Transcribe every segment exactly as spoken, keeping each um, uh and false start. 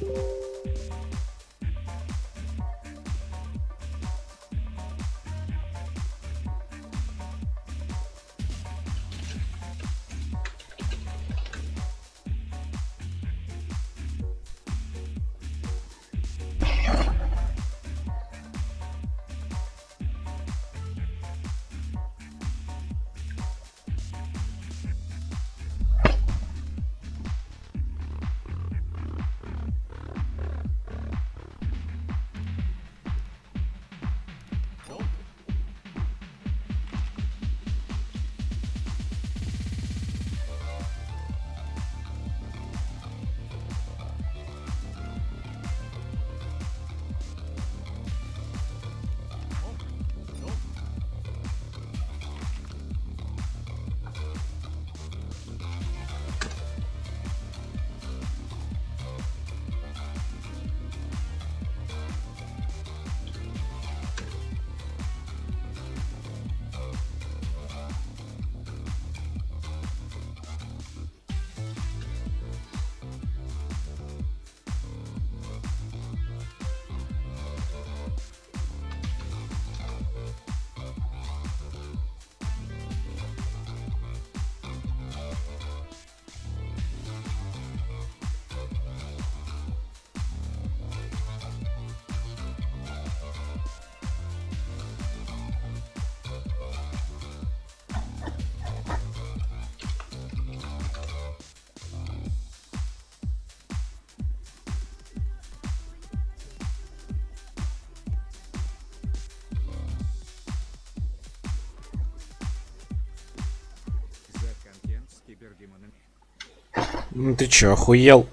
Ну ты чё, охуел?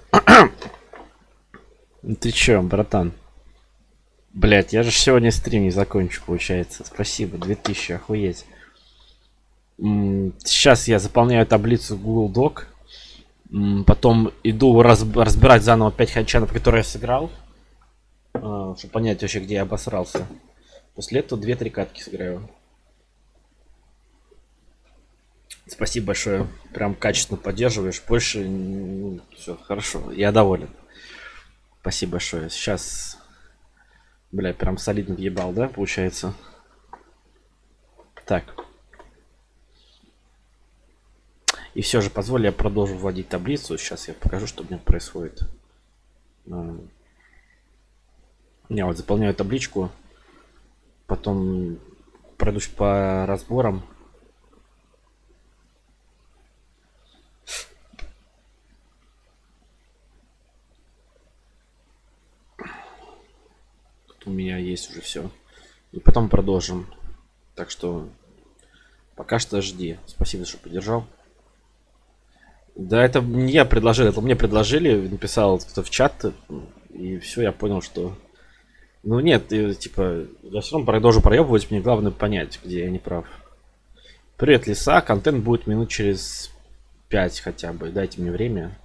Ты чё, братан? Блять, я же сегодня стрим не закончу, получается. Спасибо, две тысячи, охуеть. Сейчас я заполняю таблицу Google Doc. Потом иду раз, разбирать заново пять хедчанов, которые я сыграл. Чтобы понять вообще, где я обосрался. После этого две-три катки сыграю. Спасибо большое. Прям качественно поддерживаешь. Больше... Ну, все, хорошо. Я доволен. Спасибо большое. Сейчас... Бля, прям солидно въебал, да, получается? Так. И все же, позволь, я продолжу вводить таблицу. Сейчас я покажу, что у меня происходит. Я вот заполняю табличку. Потом пройдусь по разборам. Тут у меня есть уже все. И потом продолжим. Так что пока что жди. Спасибо, что поддержал. Да, это не я предложил, это мне предложили, написал кто-то в чат, и все, я понял, что... Ну нет, и, типа, я все равно продолжу проебывать, мне главное понять, где я не прав. Привет, лиса, контент будет минут через пять хотя бы, дайте мне время.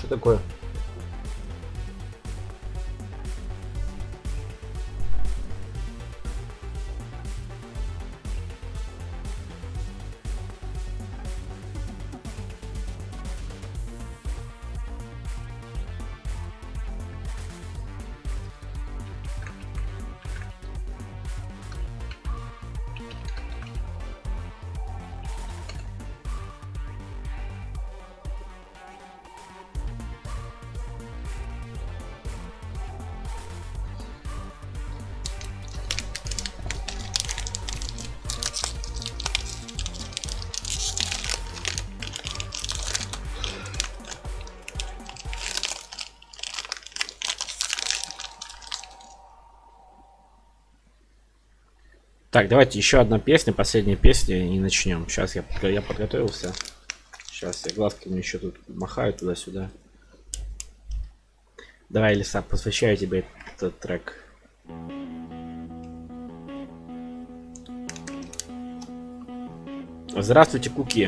Что такое? Так, давайте еще одна песня, последняя песня и начнем. Сейчас я, я подготовился. Сейчас я глазками еще тут махаю туда-сюда. Давай, Лиса, посвящаю тебе этот трек. Здравствуйте, Куки.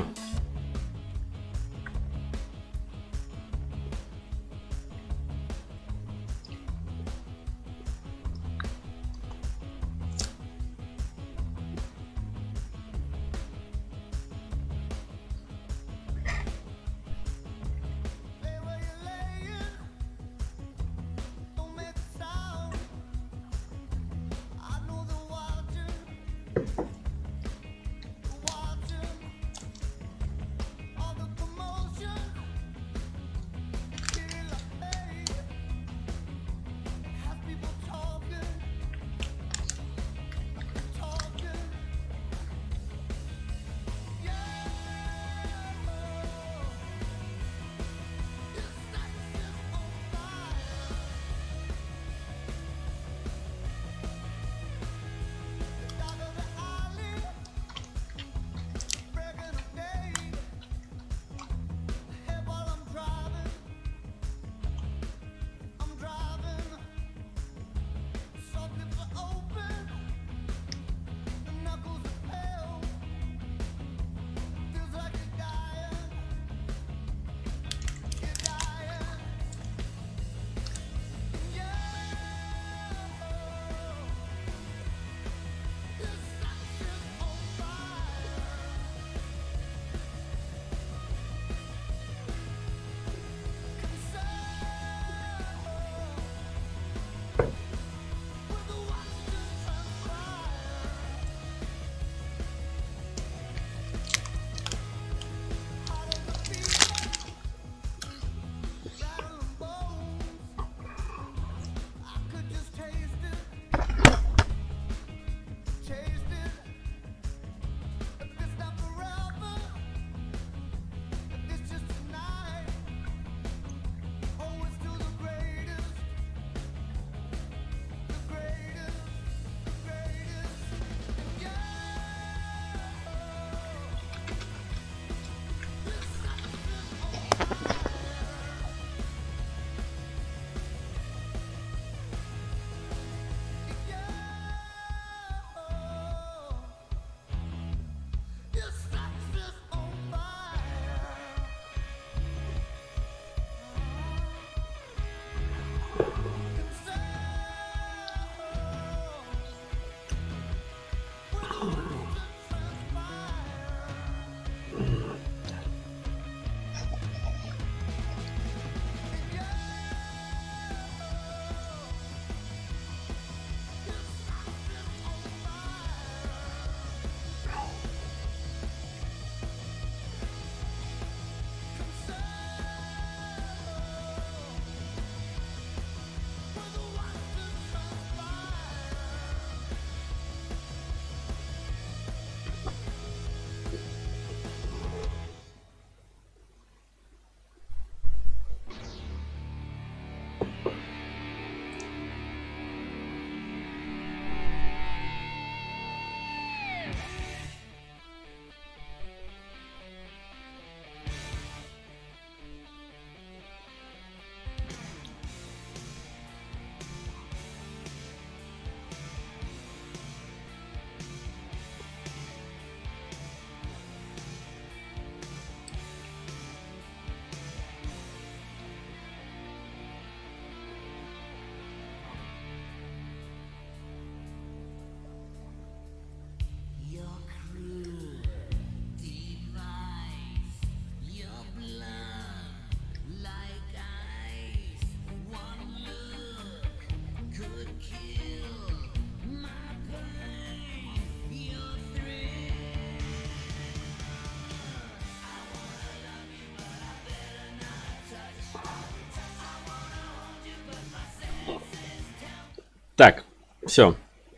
Так, все.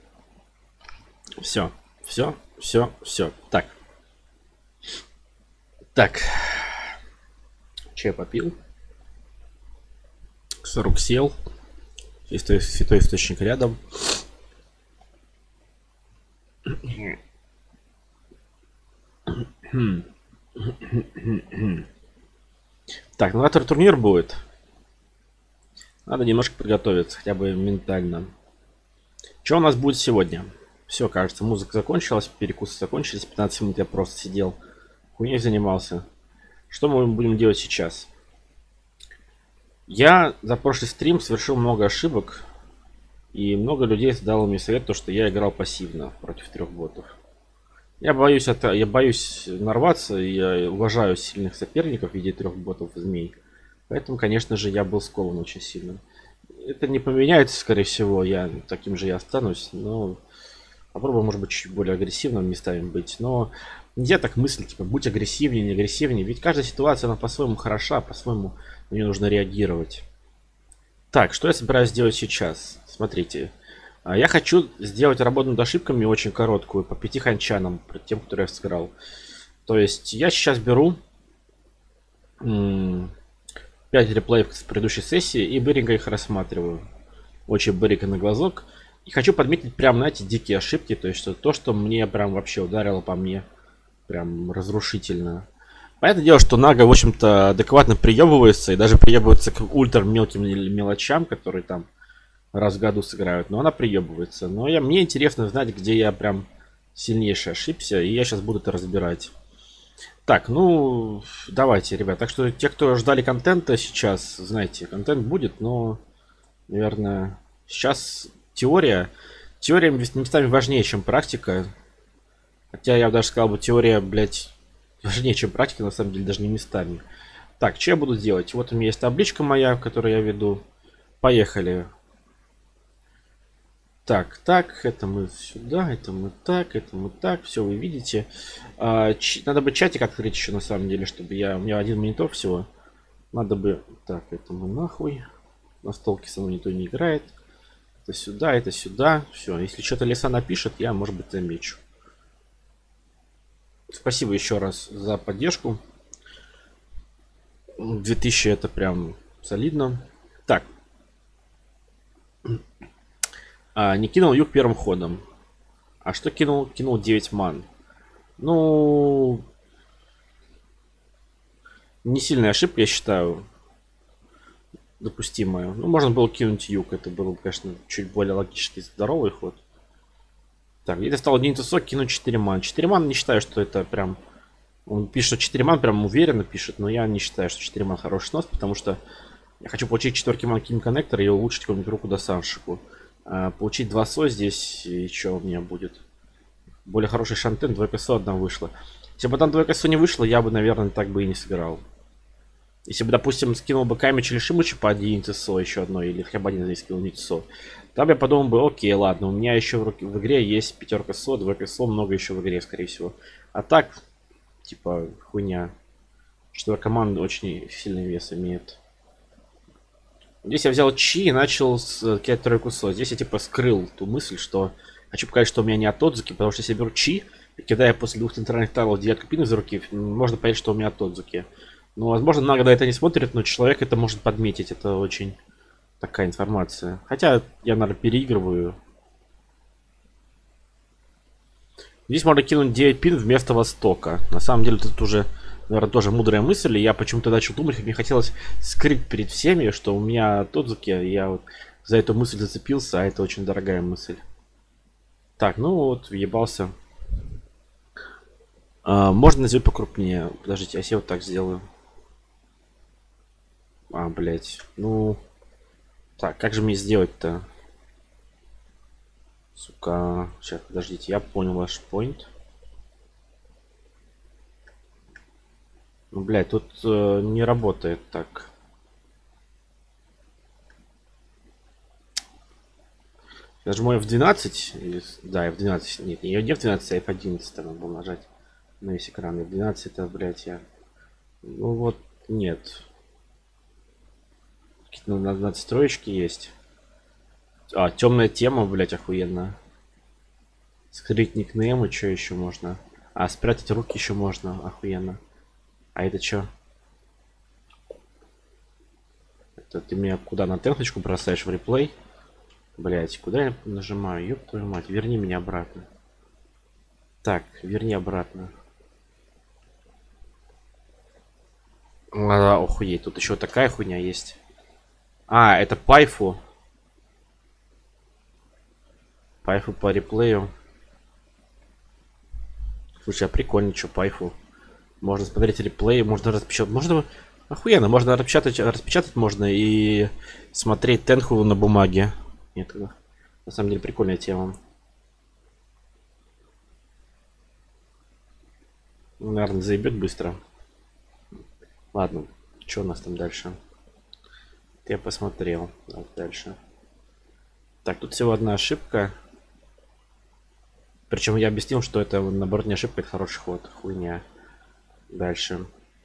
Все, все, все, все. Так. Так. Чай попил. сорок сел. Святой, святой источник рядом. Так, ну завтра турнир будет. Надо немножко подготовиться, хотя бы ментально. Что у нас будет сегодня? Все, кажется, музыка закончилась, перекусы закончились. пятнадцать минут я просто сидел, хуйней занимался. Что мы будем делать сейчас? Я за прошлый стрим совершил много ошибок. И много людей дало мне совет, то, что я играл пассивно против трех ботов. Я боюсь, это, я боюсь нарваться, я уважаю сильных соперников в виде трех ботов змей. Поэтому, конечно же, я был скован очень сильно. Это не поменяется, скорее всего, я таким же я останусь, но попробую, может быть, чуть более агрессивным местами быть. Но нельзя так мыслить, типа, будь агрессивнее, не агрессивнее. Ведь каждая ситуация, она по-своему хороша, по-своему на нее нужно реагировать. Так, что я собираюсь сделать сейчас? Смотрите. Я хочу сделать работу над ошибками очень короткую, по пяти ханчанам, тем, которые я сыграл. То есть я сейчас беру пять реплеев с предыдущей сессии и быренько их рассматриваю. Очень быренько на глазок. И хочу подметить прям, знаете, дикие ошибки. То есть что, то, что мне прям вообще ударило по мне. Прям разрушительно. Понятное дело, что Нага, в общем-то, адекватно приебывается. И даже приебывается к ультра мелким мелочам, которые там раз в году сыграют. Но она приебывается. Но я, мне интересно знать, где я прям сильнейший ошибся. И я сейчас буду это разбирать. Так, ну, давайте, ребят. Так что те, кто ждали контента сейчас, знаете, контент будет, но, наверное, сейчас теория. Теория местами важнее, чем практика. Хотя я бы даже сказал бы, теория, блядь, важнее, чем практика, на самом деле, даже не местами. Так, что я буду делать? Вот у меня есть табличка моя, которую я веду. Поехали. Так, так, это мы сюда, это мы так, это мы так, все вы видите. А, ч... Надо бы чатик открыть еще на самом деле, чтобы я... У меня один монитор всего. Надо бы... Так, это мы нахуй. На столке со мной никто не играет. Это сюда, это сюда. Все, если что-то Лиса напишет, я, может быть, замечу. Спасибо еще раз за поддержку. две тысячи это прям солидно. Так. А, не кинул юг первым ходом. А что кинул? Кинул девять ман. Ну... Не сильная ошибка, я считаю. Допустимая. Ну, можно было кинуть юг. Это было, конечно, чуть более логически здоровый ход. Так, где-то стал один тусок, кинуть четыре ман. четыре ман не считаю, что это прям... Он пишет, что четыре ман прям уверенно пишет, но я не считаю, что четыре ман хороший снос, потому что я хочу получить четвертый ман кинг коннектор и улучшить какую-нибудь руку до Саншику. А, получить два со здесь, и что у меня будет? Более хороший шантен, двойка со одна вышла. Если бы там двойка со не вышла, я бы, наверное, так бы и не сыграл. Если бы, допустим, скинул бы Камич или Шимыча по один со еще одно, или хотя бы один здесь скинул не со, там я подумал бы, окей, ладно, у меня еще в, в игре есть пятерка со, двойка со, много еще в игре, скорее всего. А так, типа, хуйня. Четверка команда очень сильный вес имеет. Здесь я взял чи и начал с кидать тройку со. Здесь я типа скрыл ту мысль, что хочу показать, что у меня не от Отзуки, потому что если я беру чи, кидая после двух центральных тайлов девятку пин из руки, можно понять, что у меня от Отзуки. Ну, возможно, много на это не смотрит, но человек это может подметить. Это очень такая информация. Хотя я, наверное, переигрываю. Здесь можно кинуть девять пин вместо Востока. На самом деле тут уже, наверное, тоже мудрая мысль. И я почему-то начал думать, мне хотелось скрыть перед всеми, что у меня Тодзуки. Я вот за эту мысль зацепился, а это очень дорогая мысль. Так, ну вот, въебался. А, можно сделать покрупнее. Подождите, я себе вот так сделаю. А, блять. Ну. Так, как же мне сделать-то? Сука. Сейчас, подождите, я понял ваш поинт. Ну, блядь, тут э, не работает так. Нажму эф двенадцать. Или, да, эф двенадцать. Нет, не эф двенадцать, а эф одиннадцать надо было нажать на весь экран. эф двенадцать это, блядь, я... Ну вот, нет. Какие-то надо, надо строечки есть. А, темная тема, блять, охуенно. Скрыть никнеймы, что еще можно? А, спрятать руки еще можно, охуенно. А это что? Это ты меня куда, на темпочку бросаешь в реплей? Блять, куда я нажимаю? Ёб твою мать, верни меня обратно. Так, верни обратно. А, охуеть, тут еще такая хуйня есть. А, это пайфу. Пайфу по реплею. Слушай, а прикольно, что пайфу. Можно смотреть реплей, можно распечатать. Можно... Охуенно, можно распечатать, распечатать можно и смотреть тенху на бумаге. Нет, на самом деле прикольная тема. Наверное, заебет быстро. Ладно, что у нас там дальше? Я посмотрел. Так, дальше. Так, тут всего одна ошибка. Причем я объяснил, что это, наоборот, не ошибка, это хороший ход. Хуйня. Дальше.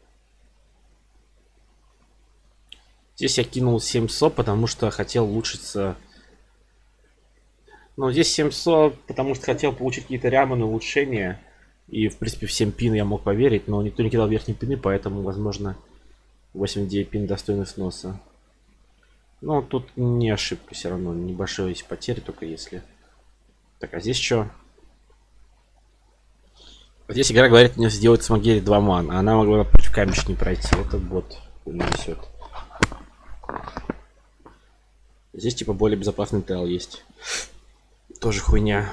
Здесь я кинул семь со, потому что хотел улучшиться. Ну, здесь семь со, потому что хотел получить какие-то рямы на улучшения. И, в принципе, в семь пин я мог поверить, но никто не кидал верхние пины, поэтому, возможно, восемь-девять пин достойны сноса. Но тут не ошибка все равно, небольшое есть потери, только если. Так, а здесь что? Здесь игра говорит мне сделать с Магери два ман, а она могла против камешки не пройти. Это бот несет. Здесь типа более безопасный тел есть. Тоже хуйня.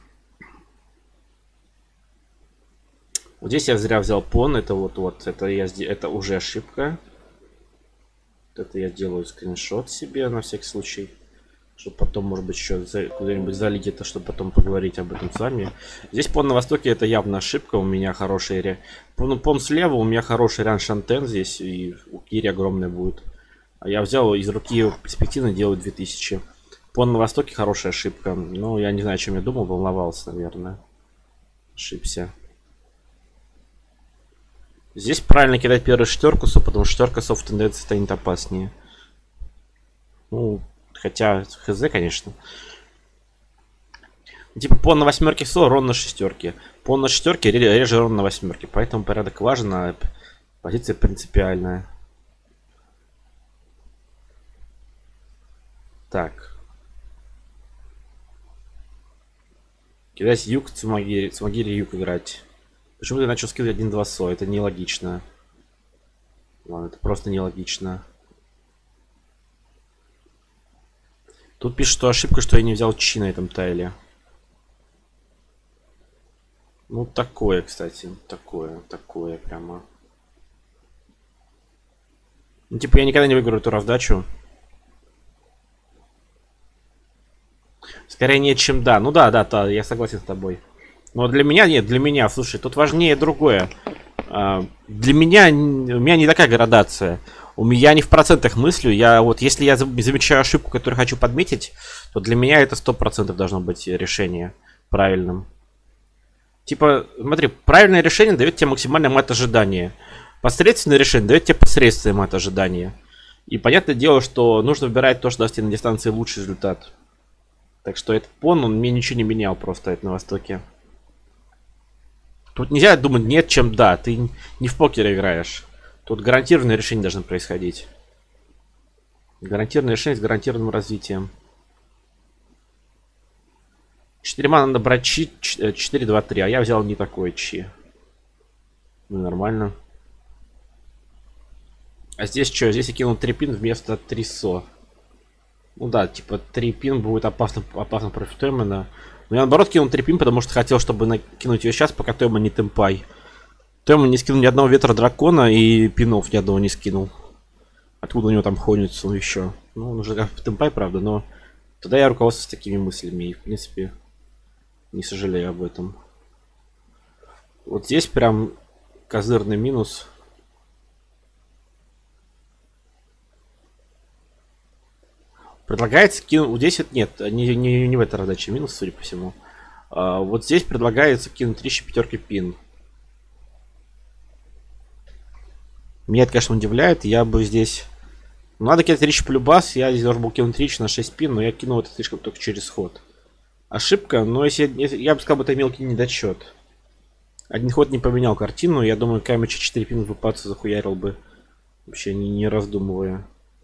Вот здесь я зря взял пон. Это вот вот. Это я это уже ошибка. Это я делаю скриншот себе на всякий случай. Чтобы потом, может быть, еще куда-нибудь залить это, чтобы потом поговорить об этом с вами. Здесь пон на востоке это явно ошибка. У меня хорошая ре... Ну, пон слева, у меня хороший ран шантен здесь. И у Кири огромная будет. А я взял из руки перспективно, делаю две тысячи. Пон на востоке хорошая ошибка. Ну, я не знаю, о чем я думал, волновался, наверное. Ошибся. Здесь правильно кидать первую шестерку, потому что шестерка сов тенденции станет опаснее. Ну, хотя, хз, конечно. Типа пон на восьмерке со, рон на шестерке. Пон на шестерке реже рон на восьмерке. Поэтому порядок важен, а позиция принципиальная. Так. Кидать юг, Цумагири, Цумагири юг играть. Почему ты начал скидывать один-два со? Это нелогично. Ладно, это просто нелогично. Тут пишет, что ошибка, что я не взял чи на этом тайле. Ну, такое, кстати. Такое, такое прямо. Ну, типа, я никогда не выиграю эту раздачу. Скорее нет, чем да. Ну да, да, да, я согласен с тобой. Но для меня нет, для меня, слушай, тут важнее другое. Для меня, у меня не такая градация. У меня не в процентах мыслю. Я вот, если я замечаю ошибку, которую хочу подметить, то для меня это сто процентов должно быть решение правильным. Типа, смотри, правильное решение дает тебе максимальный мат ожидания. Посредственное решение дает тебе посредственный мат ожидания. И понятное дело, что нужно выбирать то, что даст тебе на дистанции лучший результат. Так что этот пон, он мне ничего не менял просто это на востоке. Тут нельзя думать нет, чем да. Ты не в покер играешь. Тут гарантированное решение должно происходить. Гарантированное решение с гарантированным развитием. четыре мана надо брать чи, четыре, два, три. А я взял не такой чи. Ну, нормально. А здесь что? Здесь я кинул три пин вместо три со. Ну да, типа три пин будет опасно, опасно против Тоймана. Но я наоборот кинул три пин, потому что хотел, чтобы накинуть ее сейчас, пока Тойман не темпай. Тойман не скинул ни одного ветра дракона и пинов ни одного не скинул. Откуда у него там ходится еще? Ну, он уже как темпай, правда, но тогда я руководствуюсь такими мыслями и, в принципе, не сожалею об этом. Вот здесь прям козырный минус. Предлагается кинуть... Здесь это нет, не, не, не в этой раздаче минус, судя по всему. А, вот здесь предлагается кинуть три пятерки пин. Меня это, конечно, удивляет. Я бы здесь Надо кидать речь полюбас. Я здесь должен был кинуть речь на шесть пин, но я кинул это слишком только через ход. Ошибка, но если, если я бы сказал, это мелкий недочет. Один ход не поменял картину. Я думаю, камеча четыре пин выпадаться захуярил бы. Вообще не, не раздумывая.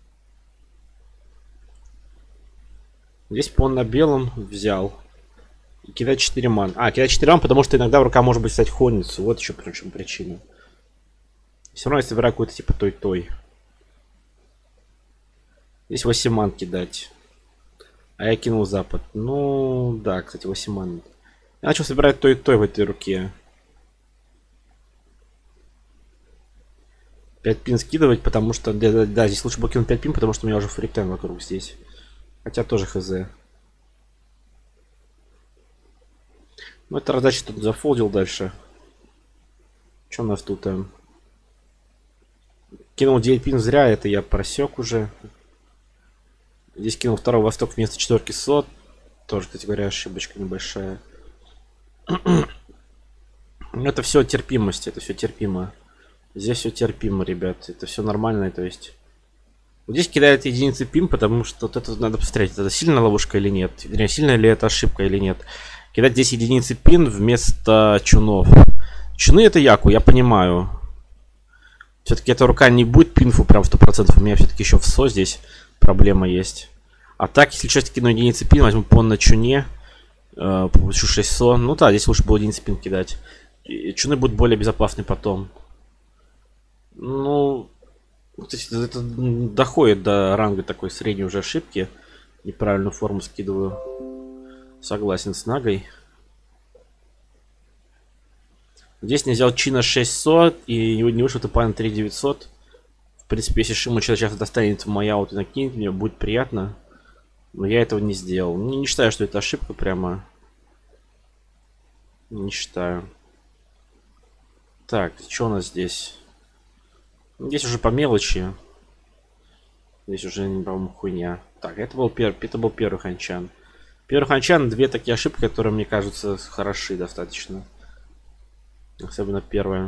Здесь пон на белом взял. И кидать четыре ман. А, кидать четыре ман, потому что иногда рука может быть стать ходницу. Вот еще причем причина. Все равно я собираю какой-то типа той-той. Здесь восемь ман кидать. А я кинул запад. Ну, да, кстати, восемь ман. Я начал собирать той-той в этой руке. пять пин скидывать, потому что... Да, да, здесь лучше бы кинуть пять пин, потому что у меня уже фритен вокруг здесь. Хотя тоже хз. Ну, это раздача тут зафолдил дальше. Что у нас тут? Э? Кинул девять пин зря, это я просек уже. Здесь кинул второй восток вместо четверки сот. Тоже, кстати говоря, ошибочка небольшая. Это все терпимость, это все терпимо. Здесь все терпимо, ребят. Это все нормально, то есть. Вот здесь кидает единицы пим, потому что вот это надо посмотреть, это сильная ловушка или нет. Вернее, сильная ли это ошибка или нет. Кидать здесь единицы пин вместо чунов. Чуны это яку, я понимаю. Все-таки эта рука не будет пинфу прям сто процентов. У меня все-таки еще в со здесь проблема есть. А так, если сейчас кину единицы пин, возьму пон на чуне. Э, получу шесть со. Ну да, здесь лучше было единицы пин кидать. И чуны будут более безопасны потом. Ну, это доходит до ранга такой средней уже ошибки. Неправильную форму скидываю. Согласен с Нагой. Здесь не взял чина шесть сот и не вышел топа на три девятьсот. В принципе, если Шиму сейчас достанет в мой аут и накинет, мне будет приятно. Но я этого не сделал. Не, не считаю, что это ошибка прямо. Не считаю. Так, что у нас здесь? Здесь уже по мелочи. Здесь уже, по-моему, хуйня. Так, это был, пер... это был первый ханчан. Первый ханчан, две такие ошибки, которые, мне кажутся, хороши достаточно. Особенно первая.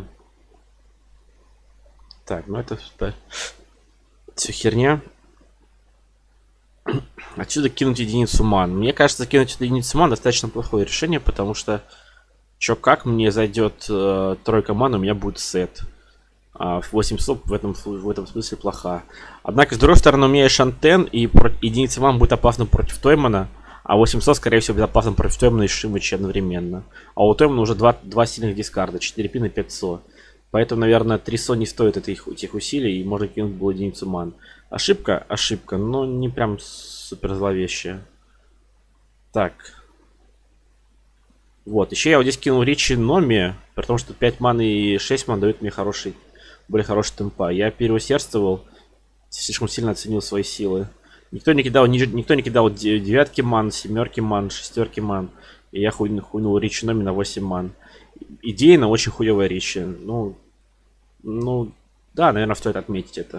Так, ну это все херня. Отсюда кинуть единицу ман. Мне кажется, кинуть единицу ман достаточно плохое решение, потому что чё как мне зайдет э, тройка ман, у меня будет сет. А восемь стоп в этом, в этом смысле плоха. Однако, с другой стороны, у меня есть шантен, и единица ман будет опасна против Тоймана. А восемьсот, скорее всего, будет опасным против Тоймана и Шимыча одновременно. А у Тоймана уже два, два сильных дискарда, четыре пин и пять со. Поэтому, наверное, три со не стоит этих, этих усилий, и можно кинуть было единицу ман. Ошибка? Ошибка, но не прям супер зловещая. Так. Вот, еще я вот здесь кинул Ричи Номи, потому что пять ман и шесть ман дают мне хороший, более хороший темпа. Я переусердствовал, слишком сильно оценил свои силы. Никто не кидал, никто не кидал девятки ман, семерки ман, шестерки ман. И я хуй, хуйнул Ричи Номи на восемь ман. Идейно очень хуевая Ричи. Ну, ну, да, наверное, стоит отметить это.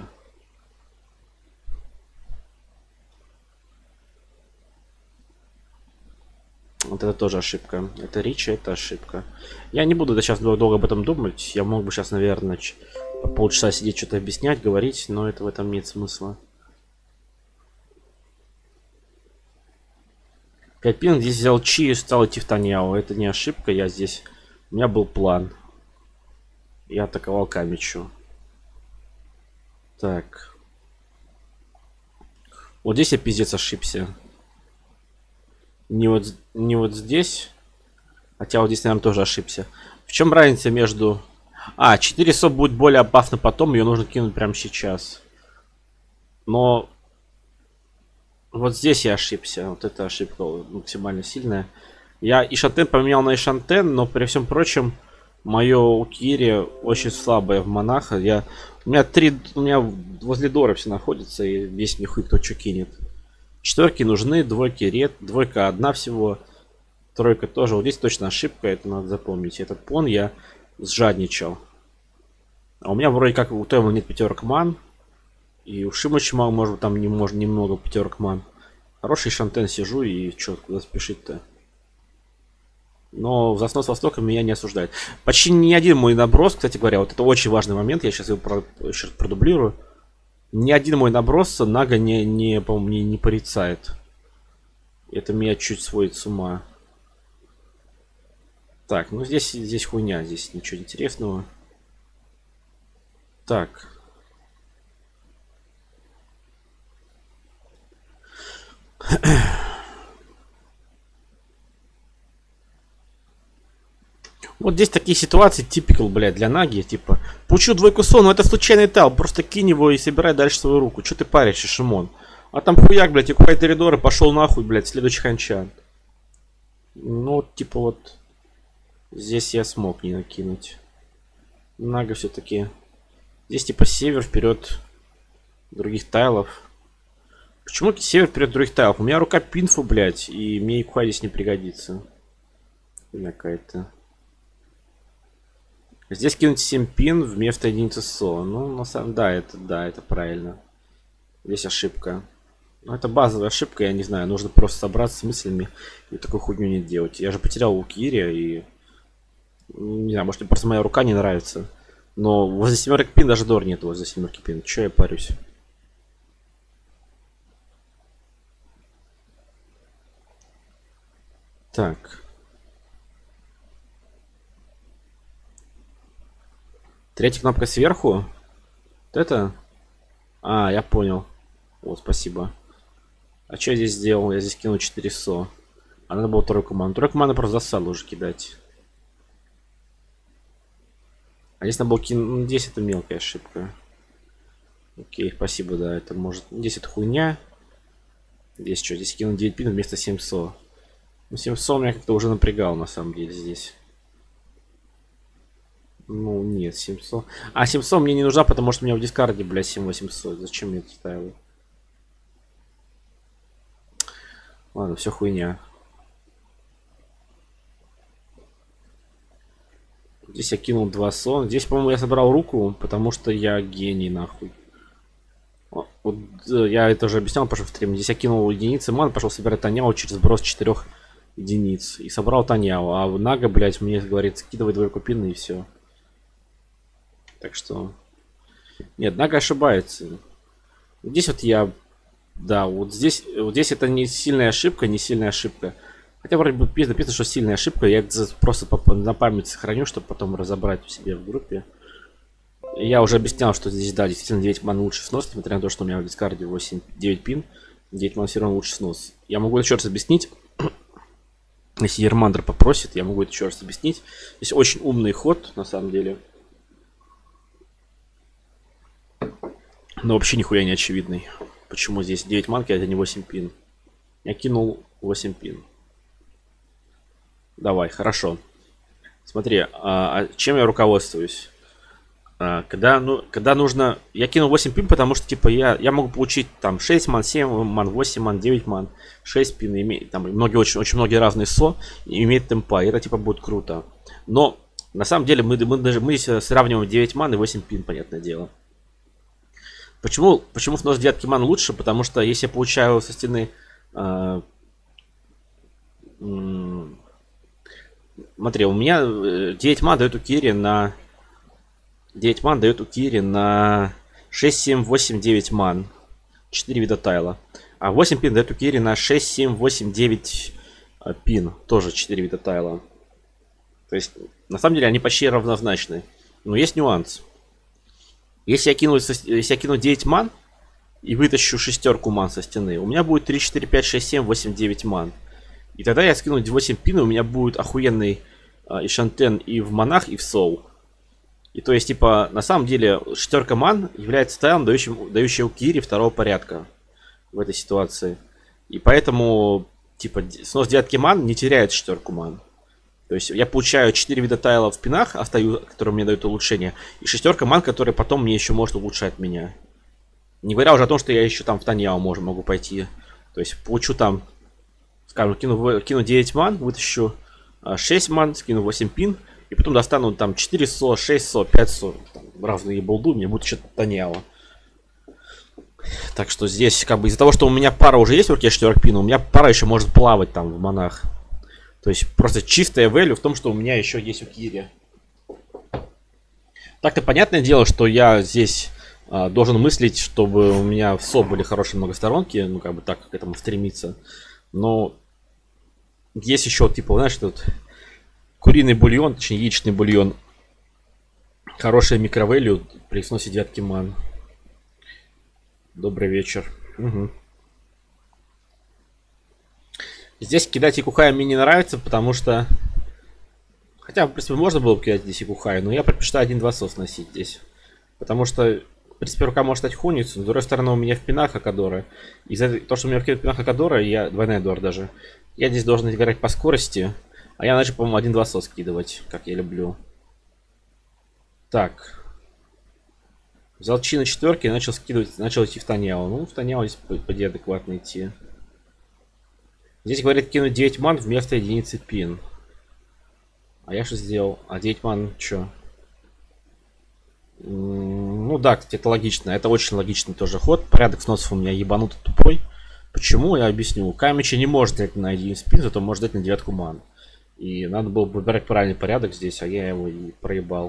Вот это тоже ошибка. Это Ричи, это ошибка. Я не буду сейчас долго об этом думать. Я мог бы сейчас, наверное, по полчаса сидеть, что-то объяснять, говорить, но это в этом нет смысла. пять пин здесь взял Чи и стал идти в Таньяо. Это не ошибка, я здесь... У меня был план. Я атаковал Камичу. Так. Вот здесь я пиздец ошибся. Не вот, не вот здесь. Хотя вот здесь, наверное, тоже ошибся. В чем разница между... А, четыре со будет более опасно потом. Ее нужно кинуть прямо сейчас. Но... Вот здесь я ошибся. Вот эта ошибка максимально сильная. Я Ишантен поменял на Ишантен, но при всем прочем, мое Укири очень слабое в монаха. Я... У меня три... У меня возле Дора все находится, и весь мне хуй кто что кинет. Четверки нужны, двойки ред, двойка одна всего. Тройка тоже. Вот здесь точно ошибка, это надо запомнить. Этот пон я сжадничал. А у меня вроде как у Тойма нет пятерок ман. И у Шимыча, может, там не может немного пятерок ман. Хороший Шантен сижу и что, куда спешить-то? Но за снос Востока меня не осуждает. Почти ни один мой наброс, кстати говоря, вот это очень важный момент, я сейчас его про, сейчас продублирую. Ни один мой наброс Нага не, не, по-моему, не, не порицает. Это меня чуть сводит с ума. Так, ну здесь, здесь хуйня, здесь ничего интересного. Так. Вот здесь такие ситуации типикал, блядь, для Наги. Типа, получу двойку сон, но это случайный тал. Просто кинь его и собирай дальше свою руку. Че ты паришься, Шимон? А там хуяк, блядь, и купай коридоры, пошел нахуй, блядь, следующий ханчан. Ну, типа вот. Здесь я смог не накинуть. Нага все-таки. Здесь типа север вперед других тайлов. Почему север вперед других тайлов? У меня рука пинфу, блядь, и мне икуха здесь не пригодится. Какая-то. Здесь кинуть семь пин вместо единицы со. Ну, на самом деле, да, это, да, это правильно. Здесь ошибка. Ну, это базовая ошибка, я не знаю. Нужно просто собраться с мыслями и такую хуйню не делать. Я же потерял Лукирия и... Не знаю, может, мне просто моя рука не нравится. Но возле семерки пин даже дор нет возле семерки пин. Че я парюсь? Так. Третья кнопка сверху. Вот это? А, я понял. Вот, спасибо. А что я здесь сделал? Я здесь кинул четыре со. А надо было тройку ману. Тройку ману просто засаду уже кидать. А здесь надо было кинуть... Ну, здесь это мелкая ошибка. Окей, спасибо, да. Это может... Здесь это хуйня. Здесь что? Здесь кинул девять пин вместо семь со. Ну, семь со меня как-то уже напрягал, на самом деле, здесь. Ну, нет, семь со. А, семь со мне не нужна, потому что у меня в дискарде, блядь, семь восемьсот. Зачем мне это ставил? Ладно, все хуйня. Здесь я кинул два со. Здесь, по-моему, я собрал руку, потому что я гений, нахуй. Вот, я это уже объяснял, пошел в стрим. Здесь я кинул единицы ман, пошел собирать Таняо через сброс четырех единиц. И собрал Таняо. А в Нага, блядь, мне говорит, скидывай двойку пин и все. Так что... Нет, Нага ошибается. Здесь вот я... Да, вот здесь, вот здесь это не сильная ошибка, не сильная ошибка. Хотя вроде бы написано, что сильная ошибка. Я просто на память сохраню, чтобы потом разобрать в себе в группе. Я уже объяснял, что здесь, да, действительно девять ман лучше снос, несмотря на то, что у меня в дискарде восемь-девять пин. девять ман все равно лучше снос. Я могу еще раз объяснить. Если Ермандр попросит, я могу это еще раз объяснить. Здесь очень умный ход, на самом деле. Но вообще нихуя не очевидный. Почему здесь девять манки, а это не восемь пин? Я кинул восемь пин. Давай, хорошо. Смотри, а, а чем я руководствуюсь? А, когда, ну, когда нужно... Я кинул восемь пин, потому что, типа, я, я могу получить там шесть ман, семь ман, восемь ман, девять ман, шесть пин. Иметь, там многие, очень, очень многие разные со, и имеет темпа. И это, типа, будет круто. Но, на самом деле, мы, мы, даже, мы сравниваем девять ман и восемь пин, понятное дело. Почему, почему снос девятки ман лучше? Потому что если я получаю со стены... Э, э, смотри, у меня девять ман дает у Кири на... девять ман дает у Кири на шесть, семь, восемь, девять ман. четыре вида тайла. А восемь пин дает у Кири на шесть, семь, восемь, девять пин. Тоже четыре вида тайла. То есть, на самом деле, они почти равнозначны. Но есть нюанс. Если я кину, если я кину девять ман и вытащу шестерку ман со стены, у меня будет три, четыре, пять, шесть, семь, восемь, девять ман. И тогда я скину восемь пин, и у меня будет охуенный э, и шантен и в манах, и в соул. И то есть, типа, на самом деле, шестерка ман является тайлом, дающим, дающим Кири второго порядка в этой ситуации. И поэтому, типа, снос девятки ман не теряет шестерку ман. То есть я получаю четыре вида тайла в пинах, остаю, которые мне дают улучшение, и шестерка ман, которая потом мне еще может улучшать меня. Не говоря уже о том, что я еще там в Таньяо может, могу пойти. То есть получу там, скажем, кину, кину девять ман, вытащу шесть ман, скину восемь пин, и потом достану там четыре со, шесть со, пять со, там, разные болду, мне будет еще Таньяо. Так что здесь, как бы, из-за того, что у меня пара уже есть в руке четыре пина, у меня пара еще может плавать там в манах. То есть просто чистая value в том, что у меня еще есть у Кири. Так-то понятное дело, что я здесь а, должен мыслить, чтобы у меня в СО были хорошие многосторонки, ну, как бы так к этому стремиться. Но есть еще, типа, знаешь, тут куриный бульон, точнее, яичный бульон. Хорошая микровелью при сносе девятки ман. Добрый вечер. Угу. Здесь кидать Якухай мне не нравится, потому что... Хотя, в принципе, можно было бы кидать здесь Якухай, но я предпочитаю один-два сос носить здесь. Потому что, в принципе, рука может стать хуницу, но, с другой стороны, у меня в пинах Акадора. Из-за того, что у меня в пинах Акадора, я... Двойная дор даже. Я здесь должен играть по скорости. А я начал, по-моему, один-два сос скидывать, как я люблю. Так. Взял чи на четверке и начал скидывать, начал идти в Таняо. Ну, в Таняо здесь поди адекватно идти. Здесь говорит кинуть девять ман вместо единицы пин. А я что сделал? А девять ман что? Ну да, кстати, это логично. Это очень логичный тоже ход. Порядок сносов у меня ебанутый тупой. Почему? Я объясню. Камича не может дать на единицу пин, зато может дать на девятку ман. И надо было выбирать правильный порядок здесь, а я его и проебал.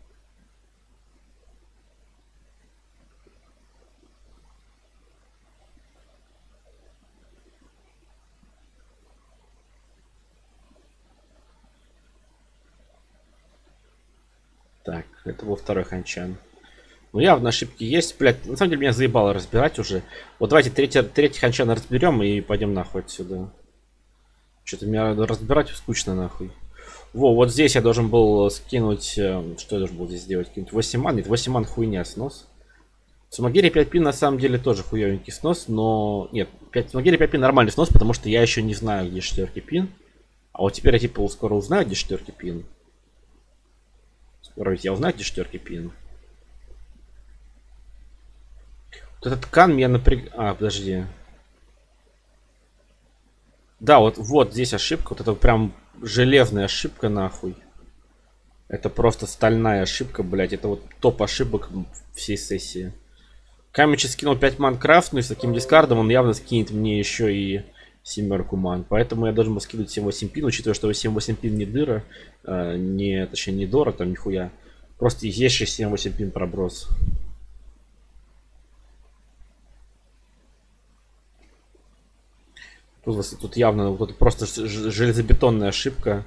Так, это был второй ханчан. Ну, явно ошибки есть. Блять, на самом деле меня заебало разбирать уже. Вот давайте третий, третий ханчан разберем и пойдем нахуй отсюда. Что-то меня разбирать скучно нахуй. Во, вот здесь я должен был скинуть... Что я должен был здесь сделать? Кинуть восемь ман? Нет, восемь ман хуйня снос. Сумагири пять пин на самом деле тоже хуёвенький снос, но... Нет, Сумагири пять пин нормальный снос, потому что я еще не знаю, где четвертый пин. А вот теперь я типа скоро узнаю, где четвертый пин. Скоро ведь я узнаю, где четвертый пин. Вот этот кан меня напряг... А, подожди. Да, вот, вот здесь ошибка. Вот это прям железная ошибка, нахуй. Это просто стальная ошибка, блядь. Это вот топ ошибок всей сессии. Камичи скинул пять ман крафтную, с таким дискардом он явно скинет мне еще и семерку ман. Поэтому я должен был скинуть семь-восемь пин, учитывая, что семь-восемь пин не дыра. Э, не, точнее, не дора, там нихуя. Просто есть же семь-восемь пин проброс. Тут, тут явно вот просто железобетонная ошибка.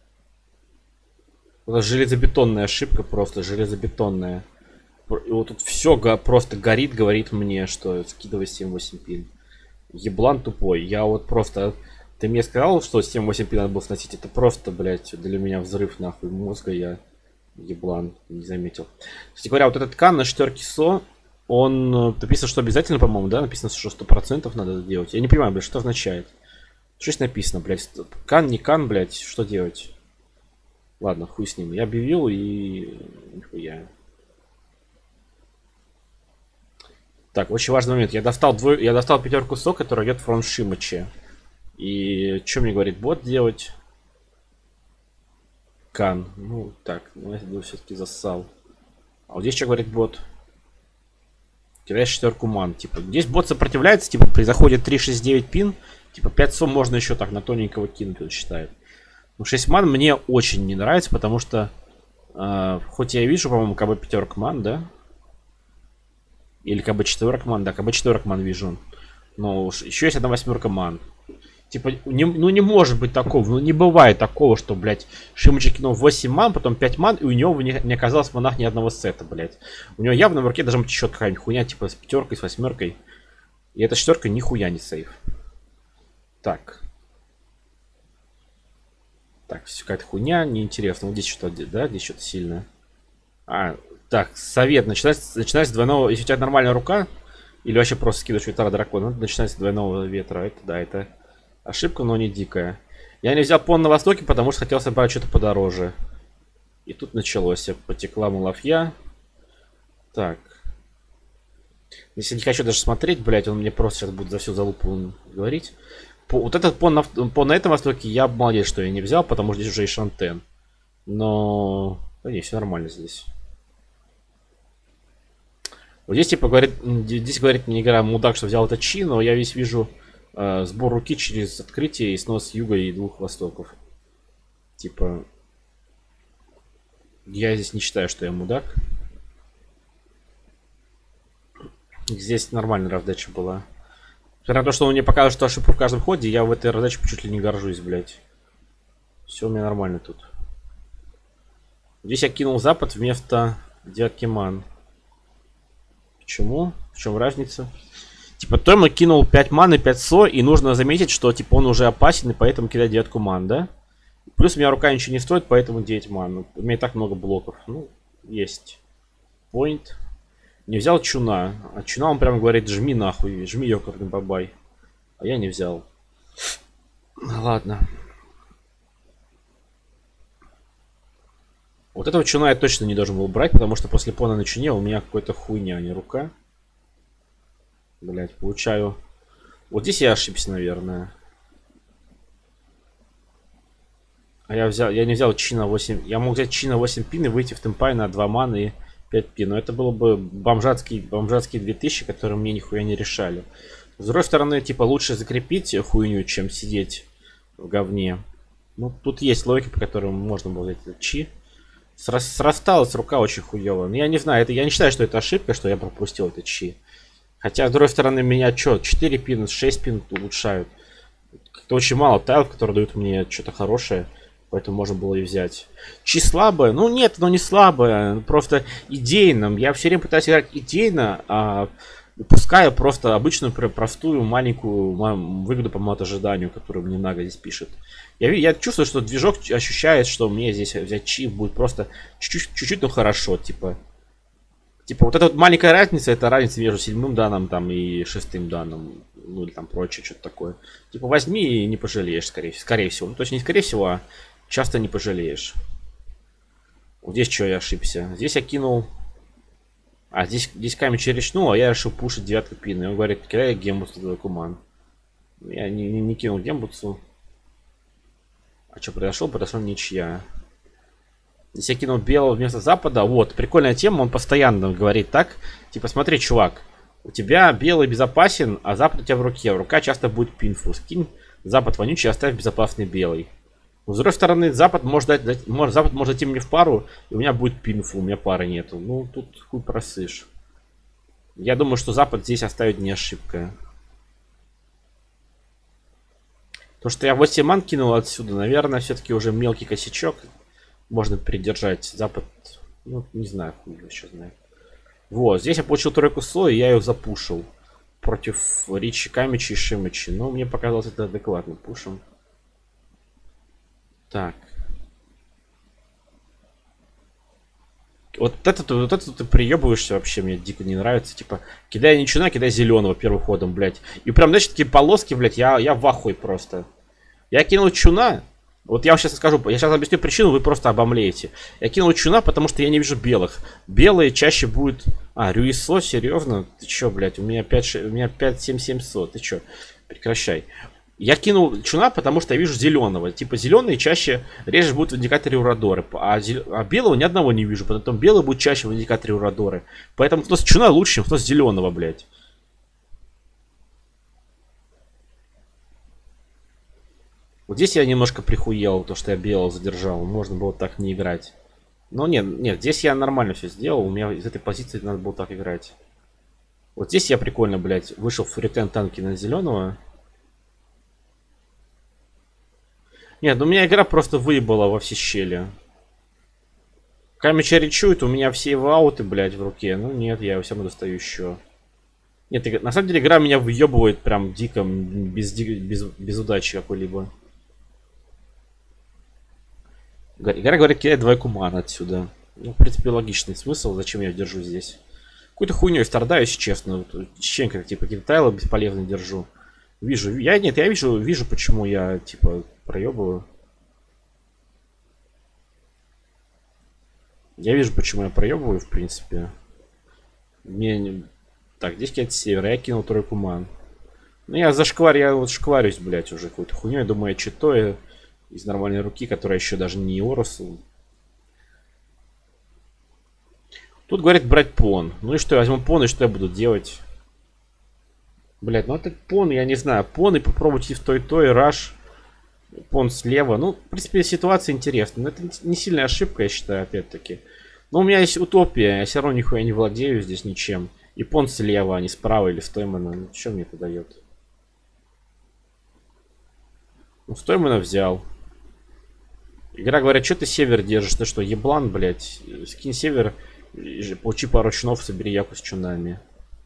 Вот железобетонная ошибка, просто железобетонная. И вот тут все го просто горит, говорит мне, что скидывай семь-восемь пин. Еблан тупой. Я вот просто... Ты мне сказал, что семь-восемь пин надо было сносить. Это просто, блядь, для меня взрыв нахуй мозга. Я еблан не заметил. Кстати говоря, вот этот кан на четверке СО, он написано, что обязательно, по-моему, да? Написано, что сто процентов надо делать. Я не понимаю, блядь, что означает. Что здесь написано, блядь? Кан, не кан, блядь, что делать? Ладно, хуй с ним. Я объявил и... Нихуя. Так, очень важный момент. Я достал двое, я достал пятерку СО, которая идет from SHIMMER. И что мне говорит бот делать? Кан. Ну, так, ну я все-таки зассал. А вот здесь что говорит бот? Теряешь четверку ман. Типа, здесь бот сопротивляется, типа, при заходе три шесть девять пин. Типа, пять СО можно еще так на тоненького кинуть, он считает. Ну, шесть ман мне очень не нравится, потому что, э, хоть я и вижу, по-моему, КБ пятерка ман, да? Или КБ четверка ман, да, КБ четверка ман вижу. Но еще есть одна восьмерка ман. Типа, не, ну не может быть такого, ну не бывает такого, что, блядь, Шиммер кинул восемь ман, потом пять ман, и у него не, не оказалось в манах ни одного сета, блядь. У него явно в руке должна быть еще какая-нибудь хуйня, типа с пятеркой, с восьмеркой. И эта четверка нихуя не сейф. Так. Так, какая-то хуйня, неинтересно. Вот здесь что-то, да, здесь что-то сильное. А, так, совет. Начинать, начинать с двойного... Если у тебя нормальная рука, или вообще просто скидываешь ветра дракона, надо начинать с двойного ветра. Это, да, это ошибка, но не дикая. Я не взял пон на востоке, потому что хотел собрать что-то подороже. И тут началось. Потекла малафья. Так. Если не хочу даже смотреть, блядь, он мне просто сейчас будет за всю залупу говорить. По, вот этот пон на, пон на этом востоке я молодец, что я не взял, потому что здесь уже и шантен. Но... Да не, все нормально здесь. Вот здесь типа говорит, здесь говорит мне игра мудак, что взял это чи, но я весь вижу э, сбор руки через открытие и снос юга и двух востоков. Типа, я здесь не считаю, что я мудак. Здесь нормальная раздача была. Несмотря на то, что он мне показывает, что ошибку в каждом ходе, я в этой раздаче чуть ли не горжусь, блядь. Все у меня нормально тут. Здесь я кинул запад вместо девятки ман. Почему? В чем разница? Типа, Тойма кинул пять ман и пять со, и нужно заметить, что типа он уже опасен, и поэтому кидать девятку ман, да? Плюс у меня рука ничего не стоит, поэтому девять ман. У меня и так много блоков. Ну, есть. Point. Не взял чуна. А чуна он прям говорит, жми нахуй, жми ёкарный бабай. А я не взял. Ладно. Вот этого чуна я точно не должен был брать, потому что после пона на чуне у меня какой-то хуйня, а не рука. Блять, получаю. Вот здесь я ошибся, наверное. А я взял, я не взял чи на восемь. Я мог взять чи на восемь пин и выйти в темпай на два маны и пять пин. Но это было бы бомжатские, бомжатские две тысячи, которые мне нихуя не решали. С другой стороны, типа, лучше закрепить хуйню, чем сидеть в говне. Ну, тут есть логика, по которой можно было взять этот чи. Срас, срасталась рука очень хуёво. Но я не знаю, это, я не считаю, что это ошибка, что я пропустил этот чи. Хотя, с другой стороны, меня что, четыре пина, шесть пин улучшают. Как-то очень мало тайлов, которые дают мне что-то хорошее. Поэтому можно было и взять. Чи слабое? Ну нет, оно не слабое. Просто идейно. Я все время пытаюсь играть идейно, а упускаю просто обычную, простую, маленькую выгоду по мат-ожиданию, которую мне Нага здесь пишет. Я, я чувствую, что движок ощущает, что мне здесь взять чи будет просто чуть-чуть, но хорошо. Типа, типа вот эта вот маленькая разница, это разница между седьмым данным там, и шестым данным. Ну или там прочее, что-то такое. Типа возьми и не пожалеешь, скорее, скорее всего. Ну точно не скорее всего, а часто не пожалеешь. Вот здесь что я ошибся. Здесь я кинул... А здесь, здесь камень черечнул, а я решил пушить девятку пин. И он говорит, кидай гембусу за куман. Я не, не, не кинул гембусу. А что произошло? Произошла ничья. Здесь я кинул белого вместо запада. Вот, прикольная тема. Он постоянно говорит так. Типа, смотри, чувак. У тебя белый безопасен, а запад у тебя в руке. Рука часто будет пинфу. Скинь запад вонючий, оставь безопасный белый. Но, с другой стороны, запад может дать, дать может, запад может идти мне в пару, и у меня будет пинфу, у меня пары нету. Ну, тут хуй просышь. Я думаю, что запад здесь оставить не ошибка. То, что я восемь ман кинул отсюда, наверное, все-таки уже мелкий косячок. Можно придержать. Запад, ну, не знаю, хуй еще знает. Вот, здесь я получил тройку со, и я ее запушил. Против Ричи, Камичи и Шиммичи. Но мне показалось это адекватным пушем. Так. Вот это, вот это ты приебываешься вообще, мне дико не нравится. Типа, кидай ничего, кидай зеленого первым ходом, блядь. И прям, значит, такие полоски, блядь, я, я в ахуе просто. Я кинул чуна. Вот я вам сейчас скажу, я сейчас объясню причину, вы просто обомлеете. Я кинул чуна, потому что я не вижу белых. Белые чаще будут... А, Рюисо, серьезно? Ты чё, блядь, у меня пять семь семьсот, ты чё? Прекращай. Я кинул чуна, потому что я вижу зеленого. Типа зеленые чаще реже будут в индикаторе Урадоры. А, зел... а белого ни одного не вижу. Поэтому белый будет чаще в индикаторе Урадоры. Поэтому кто с чуна лучше, чем кто с зеленого, блядь. Вот здесь я немножко прихуел, то что я белого задержал. Можно было так не играть. Но нет, нет, здесь я нормально все сделал. У меня из этой позиции надо было так играть. Вот здесь я прикольно, блядь, вышел в ретен танки на зеленого. Нет, ну у меня игра просто выебала во все щели. Камича речует, у меня все его ауты, блядь, в руке. Ну нет, я его все равно достаю еще. Нет, на самом деле игра меня выебывает прям дико, без, без, без удачи какой-либо. Игра говорит, кидай двойку мана отсюда. Ну, в принципе, логичный смысл, зачем я держу здесь. Какой-то хуйней страдаю, если честно. Ченко, типа, какие-то тайлы бесполезно держу. Вижу, я нет, я вижу, вижу, почему я, типа, проебываю. Я вижу, почему я проебываю, в принципе. Мне... Так, здесь кидать север, я кинул тройку ман. Ну, я зашкварь, я вот шкварюсь, блядь, уже какой-то хуйней. Думаю, я читаю из нормальной руки, которая еще даже не Орус. Тут говорит брать пон. Ну и что, я возьму пон, и что я буду делать? Блядь, ну это пон, я не знаю. Пон и попробуйте в той-той, раш. Пон слева. Ну, в принципе, ситуация интересная. Но это не сильная ошибка, я считаю, опять-таки. Но у меня есть утопия. Я все равно нихуя не владею здесь ничем. Япон слева, а не справа или Стоймана. Ну, что мне это дает? Ну, Стоймана взял. Игра говорит, что ты север держишь? Ты что, еблан, блядь? Скинь север, получи пару чинов, собери яку с чунами.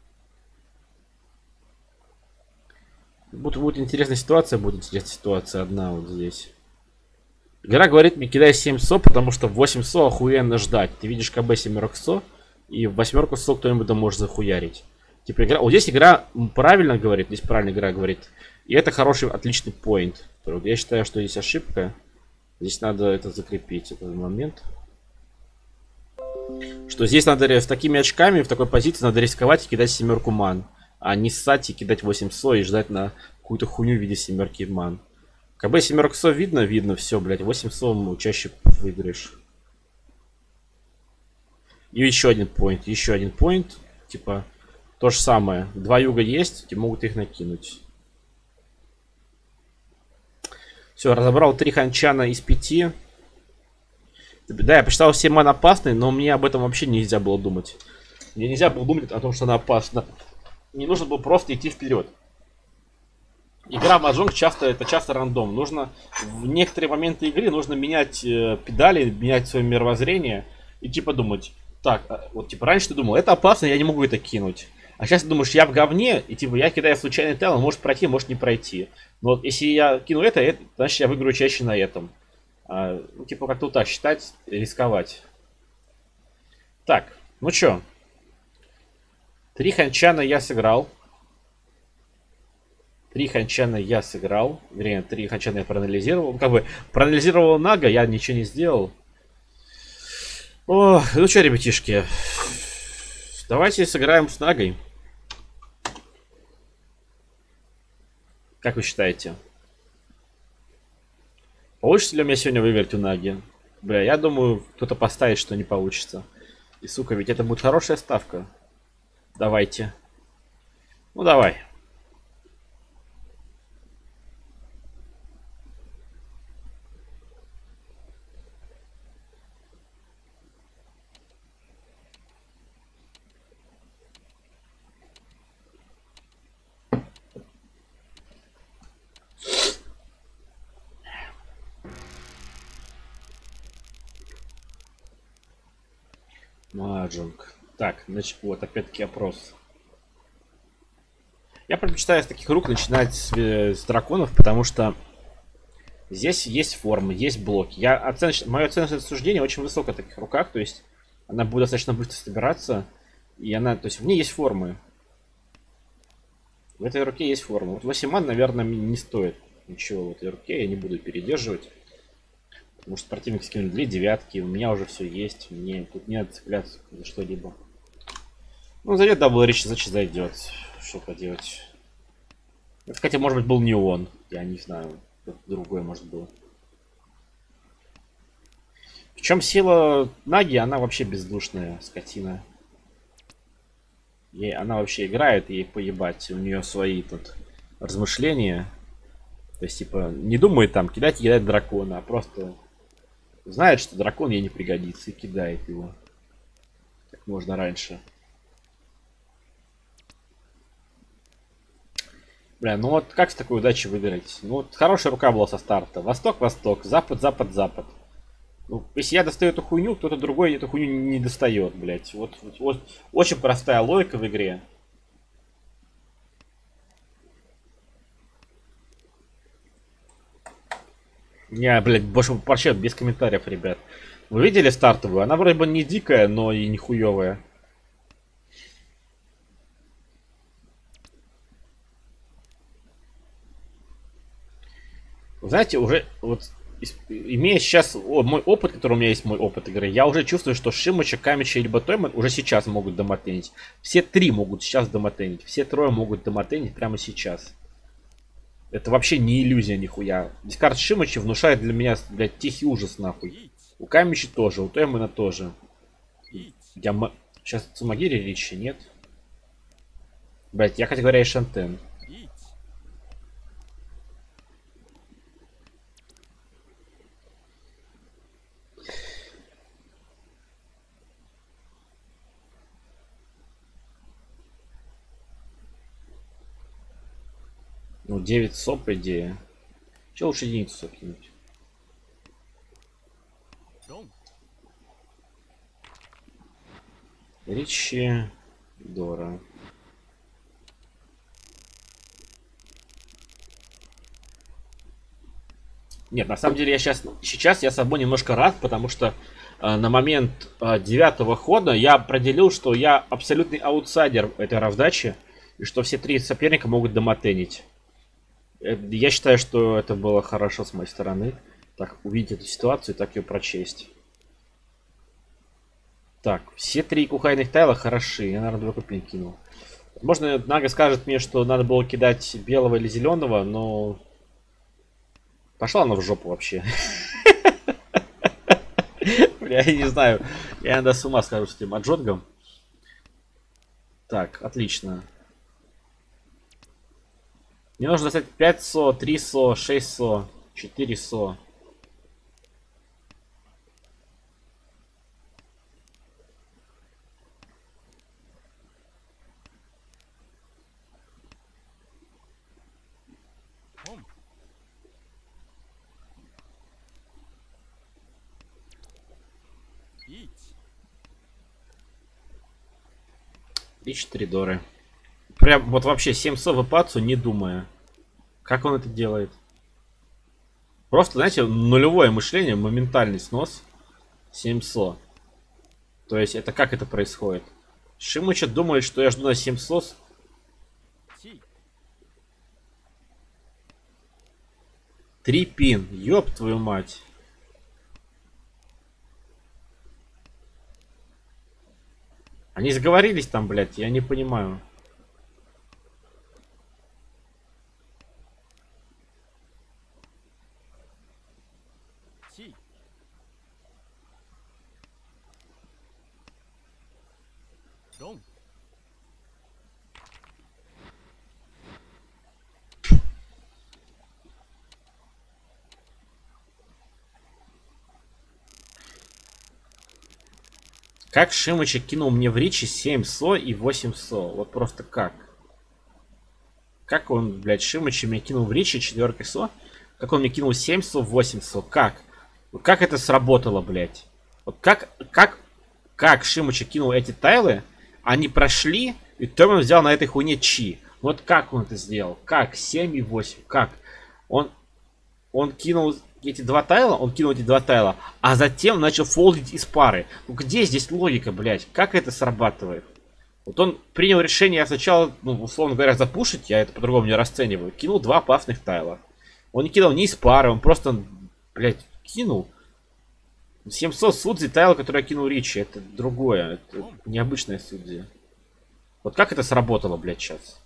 Будет, будет интересная ситуация, будет интересная ситуация одна вот здесь. Игра говорит, мне кидай семь со, потому что восемь со охуенно ждать. Ты видишь КБ семерок со, и в восьмерку со кто-нибудь может захуярить. Типа игра... Вот здесь игра правильно говорит, здесь правильная игра говорит. И это хороший, отличный поинт. Я считаю, что здесь ошибка. Здесь надо это закрепить, этот момент. Что здесь надо с такими очками, в такой позиции надо рисковать и кидать семерку ман. А не ссать и кидать восемь со и ждать на какую-то хуйню в виде семерки ман. КБ семерок со видно, видно, все, блядь, восемь со чаще выиграешь. И еще один поинт, еще один поинт. Типа, то же самое. Два юга есть, и могут их накинуть. Все, разобрал три ханчана из пяти. Да, я посчитал все ман опасные, но мне об этом вообще нельзя было думать. Мне нельзя было думать о том, что она опасна. Мне нужно было просто идти вперед. Игра в маджонг часто, это часто рандом. Нужно в некоторые моменты игры нужно менять э, педали, менять свое мировоззрение и типа думать, так, вот типа раньше ты думал, это опасно, я не могу это кинуть. А сейчас ты думаешь, я в говне, и типа я кидаю случайный талант, может пройти, может не пройти. Но вот если я кину это, это значит я выиграю чаще на этом. А, ну, типа как-то вот так считать, рисковать. Так, ну чё. Три ханчана я сыграл. Три ханчана я сыграл. Вернее, три ханчана я проанализировал. Ну, как бы проанализировал Нага, я ничего не сделал. О, ну что, ребятишки. Давайте сыграем с Нагой. Как вы считаете? Получится ли у меня сегодня выиграть у Наги? Бля, я думаю, кто-то поставит, что не получится. И, сука, ведь это будет хорошая ставка. Давайте. Ну, давай. Маджунг. Так, значит, вот, опять-таки опрос. Я предпочитаю с таких рук начинать с, с драконов, потому что здесь есть формы, есть блоки. Я оценочь... Мое оценочное суждение очень высоко в таких руках, то есть она будет достаточно быстро собираться, и она, то есть в ней есть формы. В этой руке есть форма. Вот восемь ман, наверное, не стоит ничего в этой руке, я не буду передерживать. Потому что противник скинул две девятки, у меня уже все есть, мне тут не надо цепляться за что-либо. Ну, зайдет дабл рич, значит зайдет. Что поделать. Это, хотя, может быть, был не он. Я не знаю. Другой, может, был. В чем сила Наги, она вообще бездушная скотина. Ей, она вообще играет, ей поебать. У нее свои тут размышления. То есть, типа, не думает там кидать и кидать дракона, а просто знает, что дракон ей не пригодится и кидает его. Как можно раньше. Бля, ну вот как с такой удачей выиграть? Ну вот хорошая рука была со старта. Восток, восток, запад, запад, запад. Ну, если я достаю эту хуйню, кто-то другой эту хуйню не достает, блядь. Вот, вот, вот очень простая логика в игре. Не, блядь, больше вообще без комментариев, ребят. Вы видели стартовую? Она вроде бы не дикая, но и не хуевая. Знаете, уже вот имея сейчас о, мой опыт, который у меня есть, мой опыт игры, я уже чувствую, что Шиммача, Камича или Батойман уже сейчас могут домотенить. Все три могут сейчас домотенить. Все трое могут домотенить прямо сейчас. Это вообще не иллюзия нихуя. Дискард Шиммача внушает для меня, блядь, тихий ужас нахуй. У Камича тоже, у Тоймана тоже. Я м... Сейчас Цумагири Ричи нет. Блядь, я, хотя говоря, и Шантен. Ну, девять со, по идее. Че лучше единицу кинуть? Ричи, Дора. Нет, на самом деле я сейчас, сейчас я собой немножко рад, потому что э, на момент э, девятого хода я определил, что я абсолютный аутсайдер этой раздачи, и что все три соперника могут домотенить. Я считаю, что это было хорошо с моей стороны. Так, увидеть эту ситуацию и так ее прочесть. Так, все три кухайных тайла хороши. Я, наверное, два купин кинул. Возможно, Нага скажет мне, что надо было кидать белого или зеленого, но... Пошла она в жопу вообще. Бля, я не знаю. Я иногда с ума схожу с этим аджонгом. Так, отлично. Мне нужно достать пять со, три со, шесть со, четыре со. И четыре доры. Прям вот вообще семь со в пацу, не думая. Как он это делает? Просто, знаете, нулевое мышление, моментальный снос. семь со. То есть это как это происходит? Шимыча думает, что я жду на семь со. Три пин. Ёб твою мать. Они сговорились там, блядь, я не понимаю. Как Шимыча кинул мне в ричи семь со и восемь со? Вот просто как? Как он, блядь, Шимыча меня кинул в ричи четверкой со? Как он мне кинул семь со, восемь со? Как? Вот как это сработало, блядь? Вот как, как, как Шимыча кинул эти тайлы, они прошли, и Томин взял на этой хуйне чи. Вот как он это сделал? Как? семь и восемь. Как? Он, он кинул эти два тайла, он кинул эти два тайла, а затем начал фолдить из пары. Ну где здесь логика, блядь? Как это срабатывает? Вот он принял решение сначала, ну, условно говоря, запушить, я это по-другому не расцениваю. Кинул два пафных тайла. Он не кинул ни из пары, он просто, блядь, кинул. семьсот судзи тайл, который я кинул Ричи. Это другое. Это необычное судзи. Вот как это сработало, блядь, сейчас?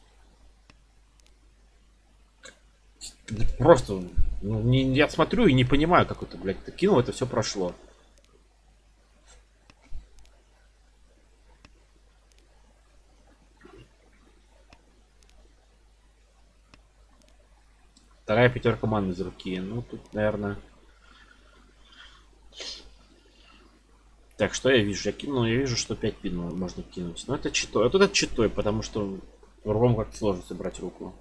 Просто, ну, не, я смотрю и не понимаю, как это, блядь, ты кинул, это все прошло. Вторая пятерка маны из руки. Ну, тут, наверное... Так, что я вижу? Я кинул, я вижу, что пять пин можно кинуть. Но это читой. А тут это читой, потому что по-другому как-то сложно собрать руку.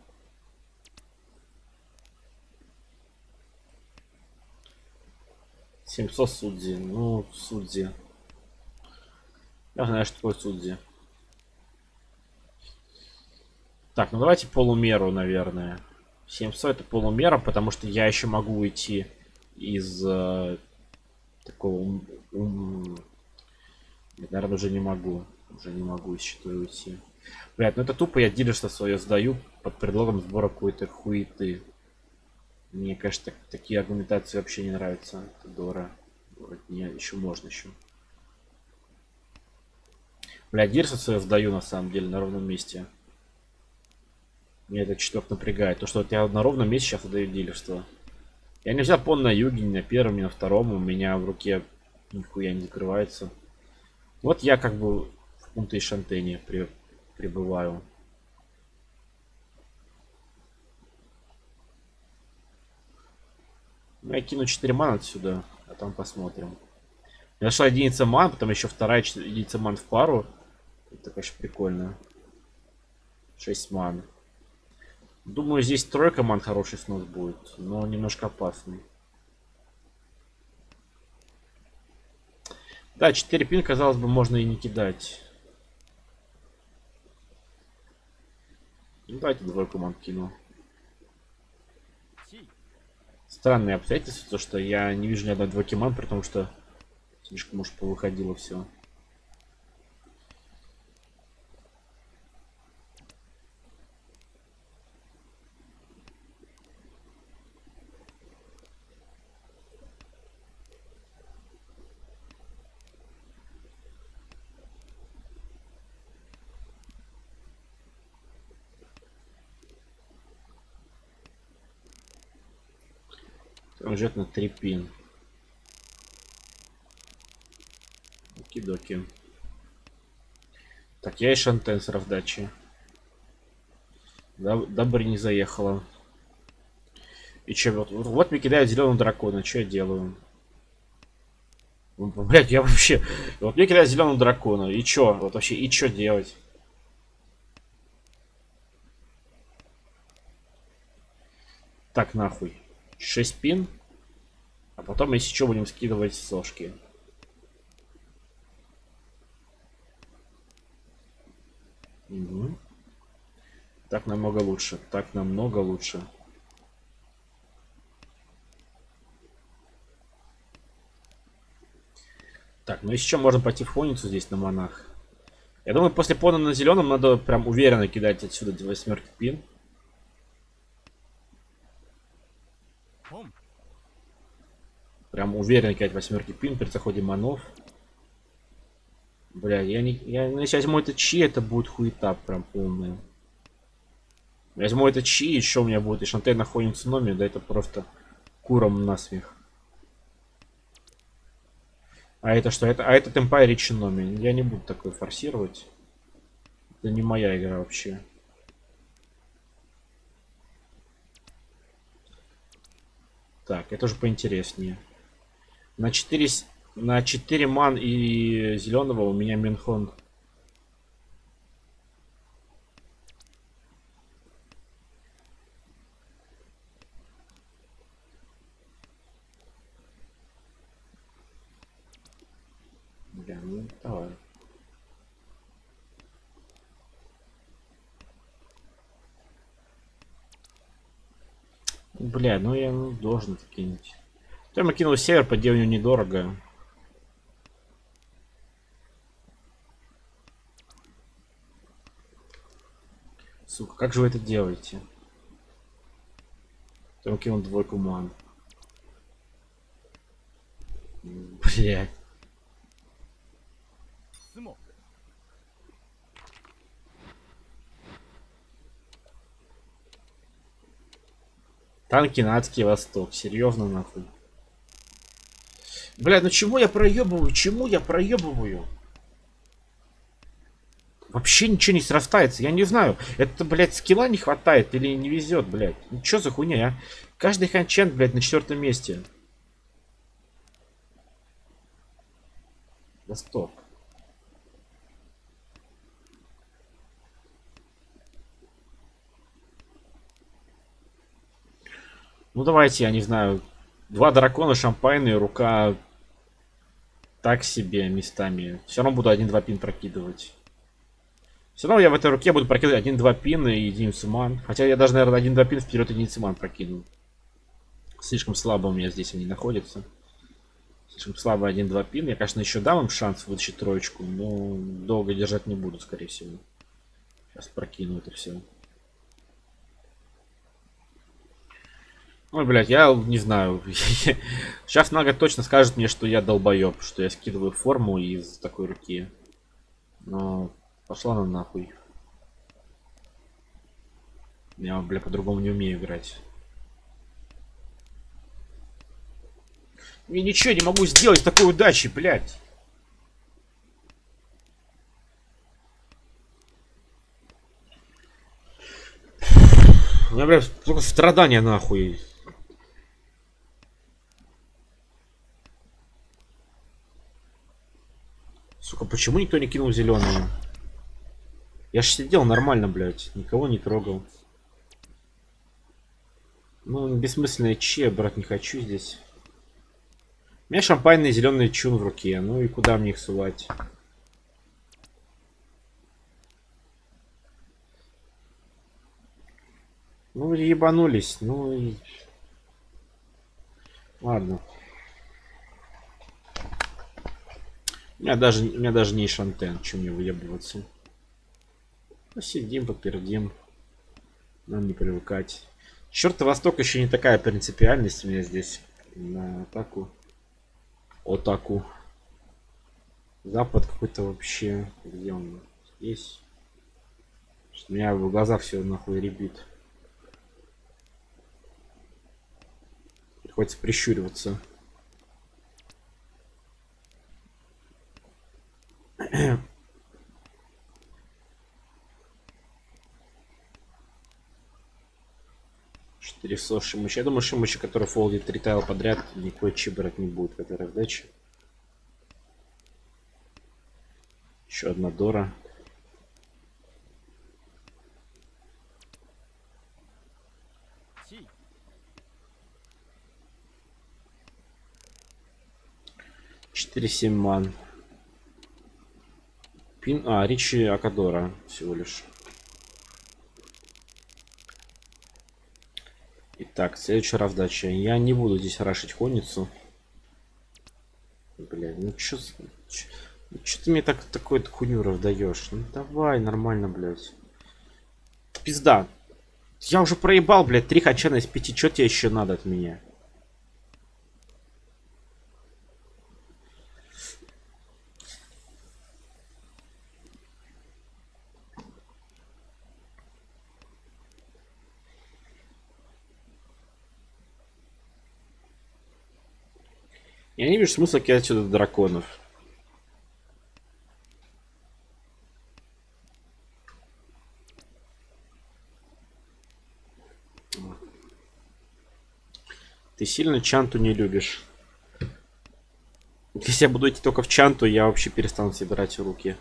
семьсот судзи. Ну, судзи. Я знаю, что такое судзи. Так, ну давайте полумеру, наверное. семьсот это полумера, потому что я еще могу уйти из э, такого... Um, наверное, уже не могу. Уже не могу из счета уйти. Блядь, ну это тупо я дилерство свое сдаю под предлогом сбора какой-то хуеты. Мне, конечно, так, такие аргументации вообще не нравятся. Это Дора. Не, еще можно еще. Блядь, дилерство свое сдаю на самом деле на ровном месте. Меня это четверг напрягает. То, что вот я на ровном месте сейчас отдаю дилерство. Я не взял пон на юге, ни на первом, ни на втором. У меня в руке нихуя не закрывается. Вот я как бы в пункте и шантене при, прибываю. Ну, я кину четыре мана отсюда, а там посмотрим. Я нашла единица ман, потом еще вторая единица ман в пару. Это, конечно, прикольно. шесть ман. Думаю, здесь трое команд хороший снос будет, но немножко опасный. Да, четыре пин, казалось бы, можно и не кидать. Ну, давайте двойку команд кину. Странные обстоятельства, то что я не вижу ни одной двойки ман, потому что слишком уж повыходило все. Уезжает на три пин. Окидоки. Так, я и шантенсер в даче. Добрый не заехала. И че, вот, вот мне кидают зеленого дракона, что я делаю? Блять, я вообще... Вот мне кидают зеленого дракона, и чё? Вот вообще, и чё делать? Так, нахуй. шесть пин. А потом, если что, будем скидывать сошки. Угу. Так намного лучше. Так намного лучше. Так, ну еще можно пойти в фоницу здесь на монах. Я думаю, после пона на зеленом надо прям уверенно кидать отсюда восьмерки пин. Прям уверенно кидать восьмерки пин при заходе манов. Бля, я не... Я, если возьму это чи, это будет хуета прям полная. Возьму это чи, еще у меня будет и шантель на фонице номер, да это просто куром насмех. А это что? Это, а это темпай речи номер. Я не буду такой форсировать. Это не моя игра вообще. Так, это уже поинтереснее. На четыре, на четыре ман и зеленого у меня Минхон. Бля, ну давай. Бля, ну я ну, должен кинуть. То я кинул север, по делу недорого. Сука, как же вы это делаете? То я кинул двойку ман. Блять. Танки на адский восток. Серьезно, нахуй. Бля, ну чему я проебываю? Чему я проебываю? Вообще ничего не срастается. Я не знаю. Это, блядь, скилла не хватает или не везет, блядь. Ну что за хуйня, а? Каждый ханчент, блядь, на четвертом месте. Восток. Ну давайте, я не знаю. Два дракона, шампайн и рука так себе местами. Все равно буду один-два пин прокидывать. Все равно я в этой руке буду прокидывать один-два пин и единицу ман. Хотя я даже, наверное, один-два пин вперед единицы ман прокину. Слишком слабо у меня здесь они находятся. Слишком слабо один-два пин. Я, конечно, еще дам им шанс вытащить троечку, но долго держать не буду, скорее всего. Сейчас прокину это все. Ой, блядь, я не знаю. Сейчас Нага точно скажет мне, что я долбоеб, что я скидываю форму из такой руки. Но пошла она нахуй. Я, бля, по-другому не умею играть. Я ничего не могу сделать с такой удачей, блядь. У меня, блядь, только страдания нахуй. Сука, почему никто не кинул зеленые? Я ж сидел нормально, блядь. Никого не трогал. Ну, бессмысленное че, брать не хочу здесь. У меня шампанный зеленый чун в руке. Ну и куда мне их сувать? Ну, ебанулись. Ну и... Ладно. У меня даже, у меня даже не шантен. Чем мне выебываться? Посидим, попердим. Нам не привыкать. Черт, Восток еще не такая принципиальность у меня здесь. На атаку. Атаку. Запад какой-то вообще. Где он? Здесь. У меня в глазах все нахуй ребит. Приходится прищуриваться. четыреста шиммыч. Я думаю, шиммыч, который фолдит три тайла подряд, никакой чи брать не будет в этой раздаче. Еще одна дора. четыре семь ман. Пин... А, Ричи Акадора всего лишь. Итак, следующая раздача. Я не буду здесь рашить конницу. Блядь, ну чё... Чё ты мне так такой хуйню раздаешь? Ну давай, нормально, блядь. Пизда. Я уже проебал, блядь, три хачана из пяти. Чё тебе еще надо от меня? Я не вижу смысла кидать сюда драконов. Ты сильно чанту не любишь. Если я буду идти только в чанту, я вообще перестану собирать руки.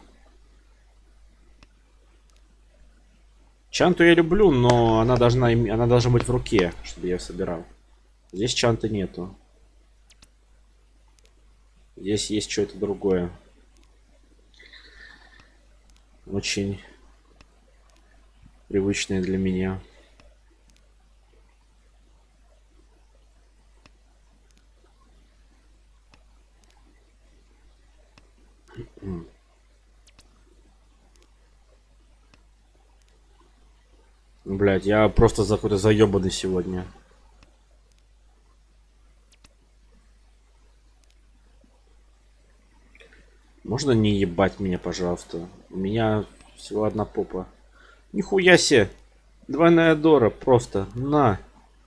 Чанту я люблю, но она должна, она должна быть в руке, чтобы я ее собирал. Здесь чанта нету. Здесь есть что-то другое. Очень привычное для меня. Блять, я просто за какой-то заебанный сегодня. Можно не ебать меня, пожалуйста? У меня всего одна попа. Нихуя себе! Двойная дора, просто. На!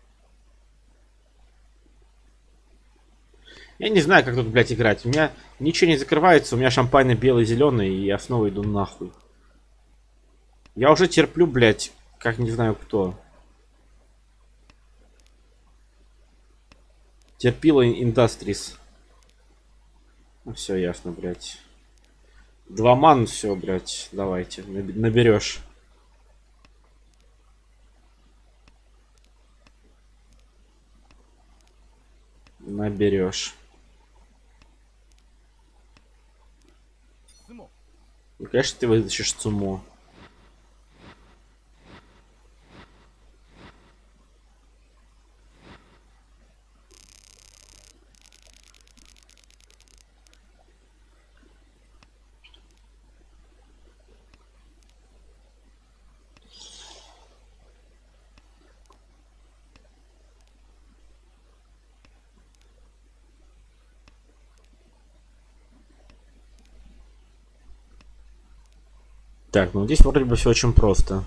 Я не знаю, как тут, блядь, играть. У меня ничего не закрывается, у меня шампань белый, зеленый, и я снова иду нахуй. Я уже терплю, блядь, как не знаю кто. Терпила Industries. Ну все ясно, блядь. Два ман, все, блядь, давайте, наберешь. Наберешь. Ну, конечно, ты вытащишь цумо. Так, ну здесь вроде бы все очень просто.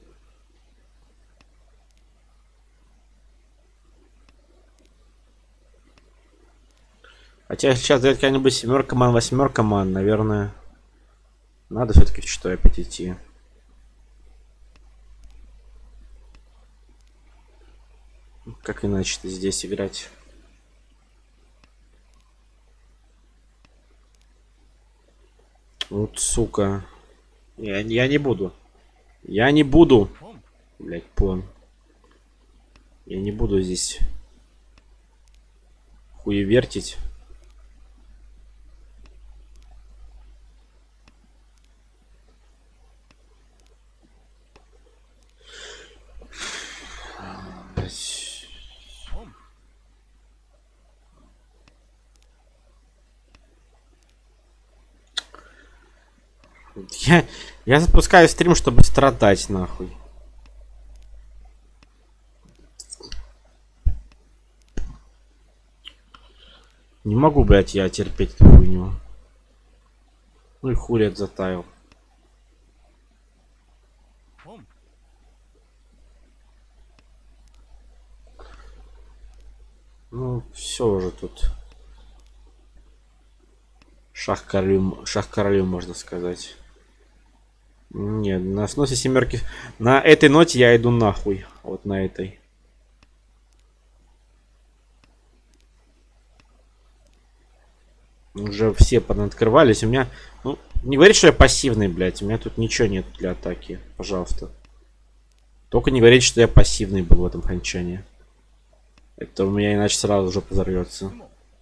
Хотя сейчас взять какая-нибудь семерка ман, восьмерка ман, наверное, надо все-таки в что опять идти. Как иначе-то здесь играть? Вот сука. Я, я не буду. Я не буду. Блять, пон. Я не буду здесь хуевертить. Я, я запускаю стрим, чтобы страдать, нахуй. Не могу, блядь, я терпеть эту хуйню. Ну и хули это затаял. Ну, все уже тут. Шах королю, шах королю, можно сказать. Нет, на сносе семерки. На этой ноте я иду нахуй. Вот на этой. Уже все понаоткрывались. У меня... Ну, не говорит, что я пассивный, блядь. У меня тут ничего нет для атаки. Пожалуйста. Только не говорите, что я пассивный был в этом ханчане. Это у меня иначе сразу же взорвется.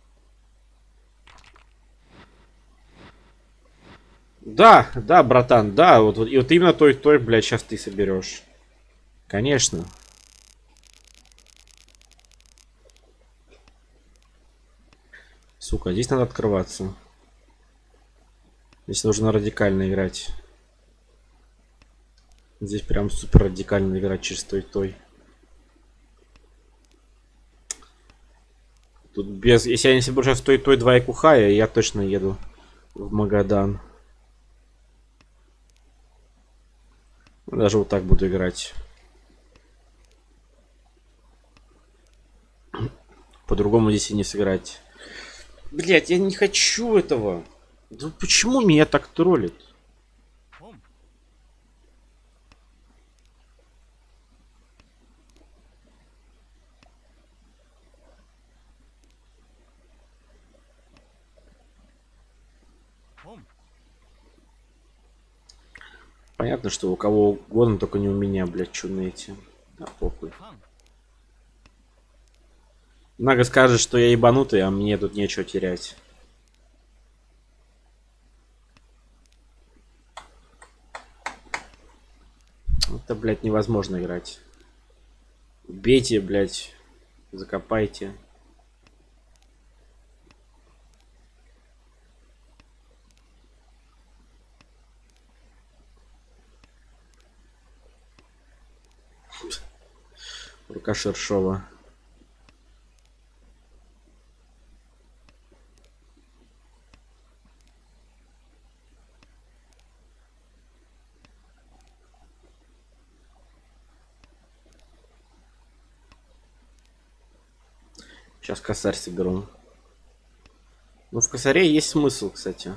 Да, да, братан, да. Вот, вот, и вот именно той, той, блядь, сейчас ты соберешь. Конечно. Сука, здесь надо открываться. Здесь нужно радикально играть. Здесь прям супер радикально играть через той-той. Тут без... Если я не соберу сейчас той-той два и кухая, я точно еду в Магадан. Даже вот так буду играть. По-другому здесь и не сыграть. Блять, я не хочу этого. Да почему меня так троллит? Понятно, что у кого угодно, только не у меня, блядь, чё на эти. Да, похуй. Нага скажет, что я ебанутый, а мне тут нечего терять. Это, блядь, невозможно играть. Бейте, блядь, закопайте. Рука Шершова. Сейчас косарь соберу. Ну, в косаре есть смысл, кстати.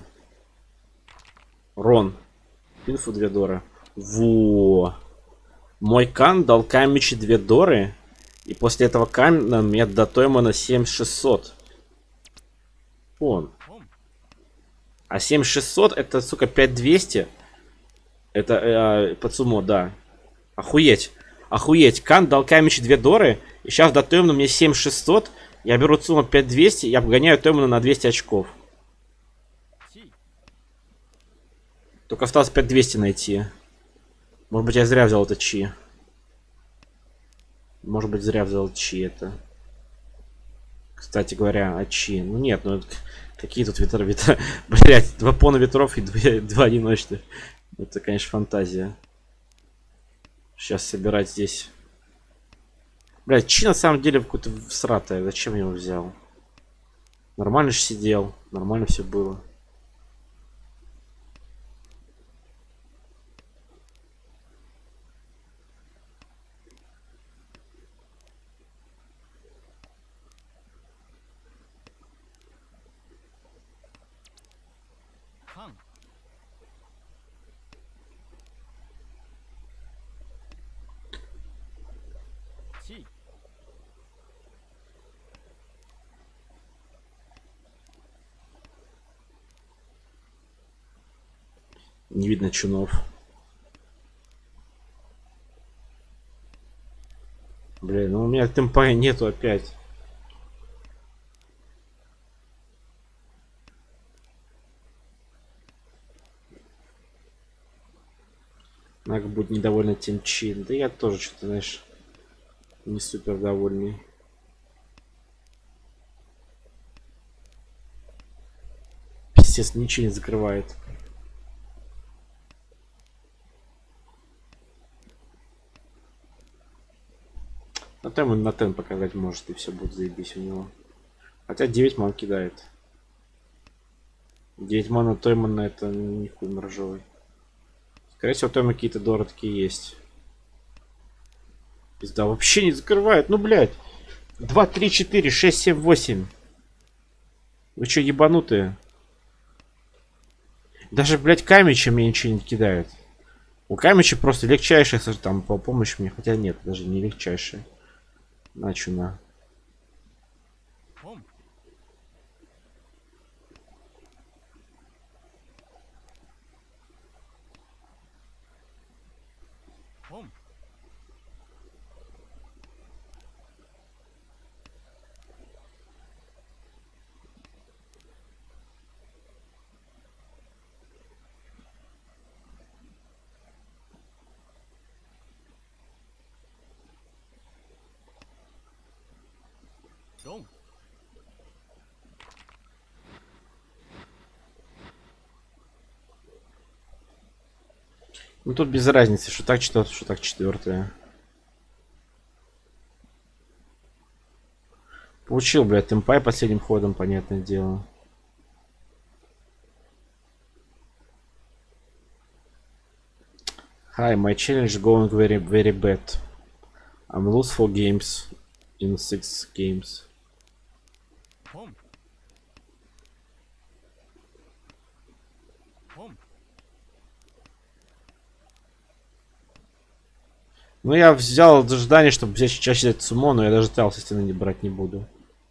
Рон. Инфу две дора. Во. Мой кан дал камичи две доры. И после этого кана мне датуемо на семь шестьсот. Вон. А семь шестьсот это, сука, пять двести. Это э, подсумо, да. Охуеть. Охуеть. Кан дал камичи две доры. И сейчас датуемо мне семь шестьсот. Я беру сумму пять двести. Я обгоняю Томана на двести очков. Только осталось пять двести найти. Может быть, я зря взял это чи. Может быть, зря взял чи это. Кстати говоря, а чи. Ну нет, ну какие тут ветра, ветра. Блять, два пона ветров и два, два одиночных. Это, конечно, фантазия. Сейчас собирать здесь. Блять, чи на самом деле какой-то всратая. Зачем я его взял? Нормально же сидел. Нормально все было. Не видно чунов. Блин, ну у меня темпа нету опять. Наг будет недовольна тем чин. Да я тоже что-то, знаешь, не супер довольный. Пиздец, ничего не закрывает. На тем он на тен показать может, и все будет заебись у него. Хотя девять ман кидает. девять мана Тоймана это нихуй моржовый. Скорее всего, Тойма какие-то дородки есть. Пизда, вообще не закрывает. Ну, блядь. два, три, четыре, шесть, семь, восемь. Вы что, ебанутые? Даже, блядь, Камича мне ничего не кидает. У Камича просто легчайшая там по помощи мне. Хотя нет, даже не легчайшая. Начу на. Ну тут без разницы, что так четвертое, что так четвертое. Получил, блядь, темпай последним ходом, понятное дело. Hi, my challenge going very, very bad. I'm lose four games in six games. Ну я взял дождание, чтобы взять чаще взять сумо, но я даже тал со стены не брать не буду.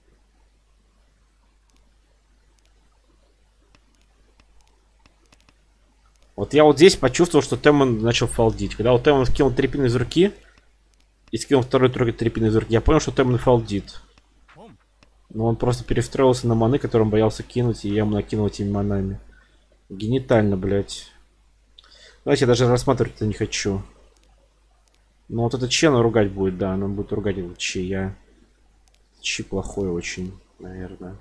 Вот я вот здесь почувствовал, что Темон начал фалдить. Когда вот Темон скинул три пина из руки и скинул второй трогать три пина из руки, я понял, что Темон фалдит. Но он просто перестроился на маны, которые он боялся кинуть, и я ему накинул этими манами. Генитально, блядь. Знаете, я даже рассматривать это не хочу. Ну вот это Че она ругать будет, да, она будет ругать этот Че. Я... Чи плохой очень, наверное.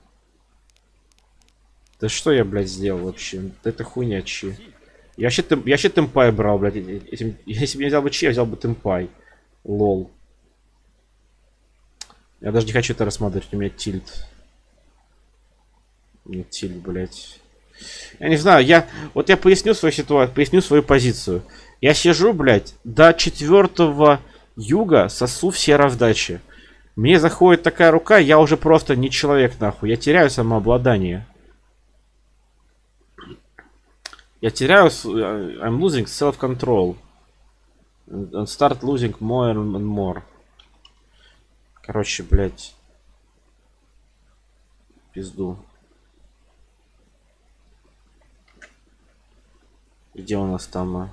Да что я, блядь, сделал вообще? Да это хуйня Чи. Я вообще, я вообще темпай брал, блядь. Этим... Если бы я взял бы Чи, я взял бы темпай. Лол. Я даже не хочу это рассматривать, у меня тильт. У меня тильт, блядь. Я не знаю, я... Вот я поясню свою ситуацию, поясню свою позицию. Я сижу, блядь, до четвертого юга сосу все раздачи. Мне заходит такая рука, я уже просто не человек, нахуй. Я теряю самообладание. Я теряю... I'm losing self-control. And start losing more and more. Короче, блядь. Пизду. Где у нас там...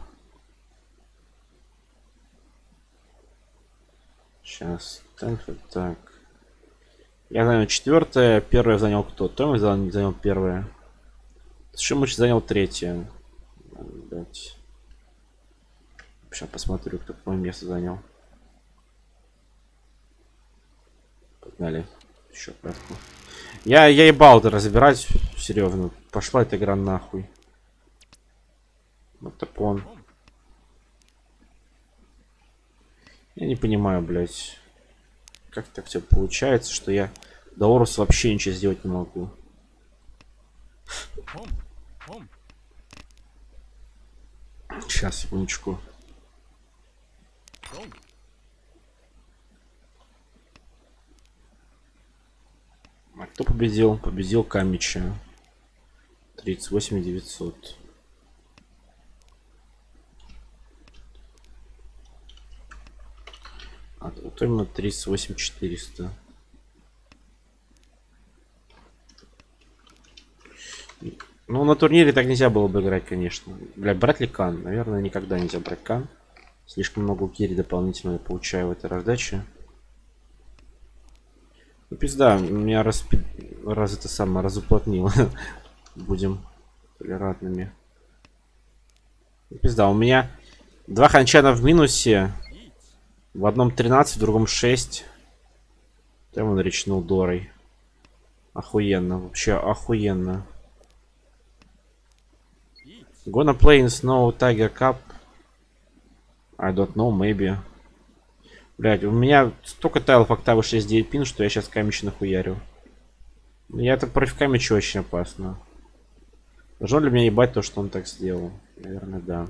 Сейчас. Так, так. Я занял четвертое. Первое занял кто? Том занял, занял первое. Шимыч занял третье. Блять. Сейчас посмотрю, кто какое место занял. Погнали. Еще кратко. Я, я ебал это разбирать. Серьезно. Пошла эта игра нахуй. Вот так он. Я не понимаю, блядь. Как так все получается, что я до Оруса вообще ничего сделать не могу. Сейчас, секундочку. А кто победил? Победил Камича. тридцать восемь девятьсот. А вот именно тридцать восемь четыреста. Ну, на турнире так нельзя было бы играть, конечно. Бля, брать ли кан? Наверное, никогда нельзя брать кан. Слишком много керри дополнительно я получаю в этой раздаче. Ну, пизда, меня раз, раз это самое разуплотнило. Будем толерантными. Ну, пизда, у меня два ханчана в минусе. В одном тринадцать, в другом шесть. Там он речнул Дорой. Охуенно, вообще охуенно. Gonna play in Snow Tiger Cup. I don't know, maybe. Блять, у меня столько тайлов октавы шесть девять пин, что я сейчас камич нахуярю. Я это против камича очень опасно. Должно ли меня ебать то, что он так сделал? Наверное, да.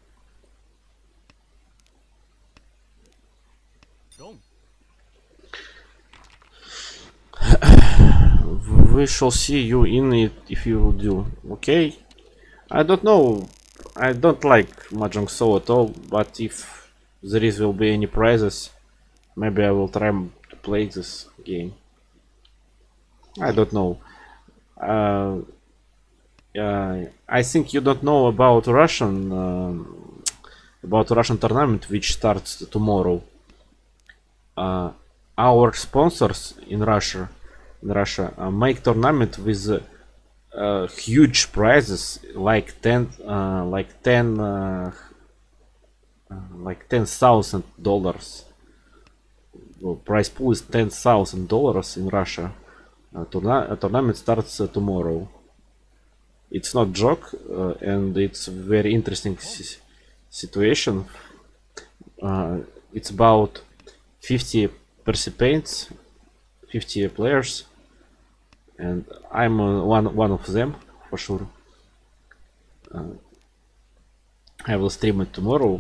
We shall see you in it if you do. Okay? I don't know. I don't like Mahjong So at all, but if there is will be any prizes, maybe I will try to play this game. I don't know. Uh, uh, I think you don't know about Russian uh, about Russian tournament which starts tomorrow. Uh, our sponsors in Russia, in Russia, uh, make tournament with uh, huge prizes like ten, uh, like ten, uh, uh, like ten thousand dollars. Well, prize pool is ten thousand dollars in Russia. Uh, tourna a tournament starts uh, tomorrow. It's not joke, uh, and it's very interesting si situation. Uh, it's about fifty participants, fifty players, and I'm uh, one one of them for sure. Uh, I will stream it tomorrow,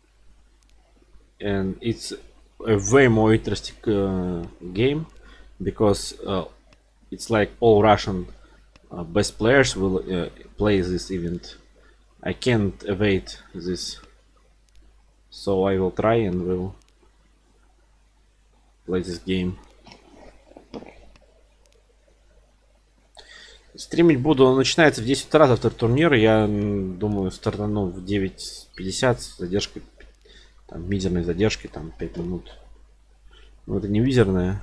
and it's a way more interesting uh, game because uh, it's like all Russian uh, best players will uh, play this event. I can't evade this, so I will try and will play this game. Стримить буду, он начинается в десять утра, завтра турнир. Я думаю, стартану в девять пятьдесят с задержкой, там, мизерной задержкой, там, пять минут. Ну, это не мизерная.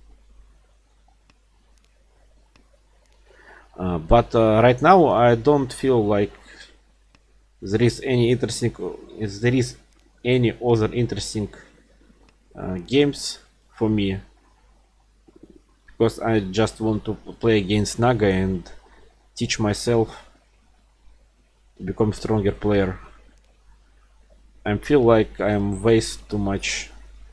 Uh, but uh, right now I don't feel like there is any interesting, if there is any other interesting uh, games for me, because I just want to play against Naga and teach myself to become stronger player. I feel like I am waste too much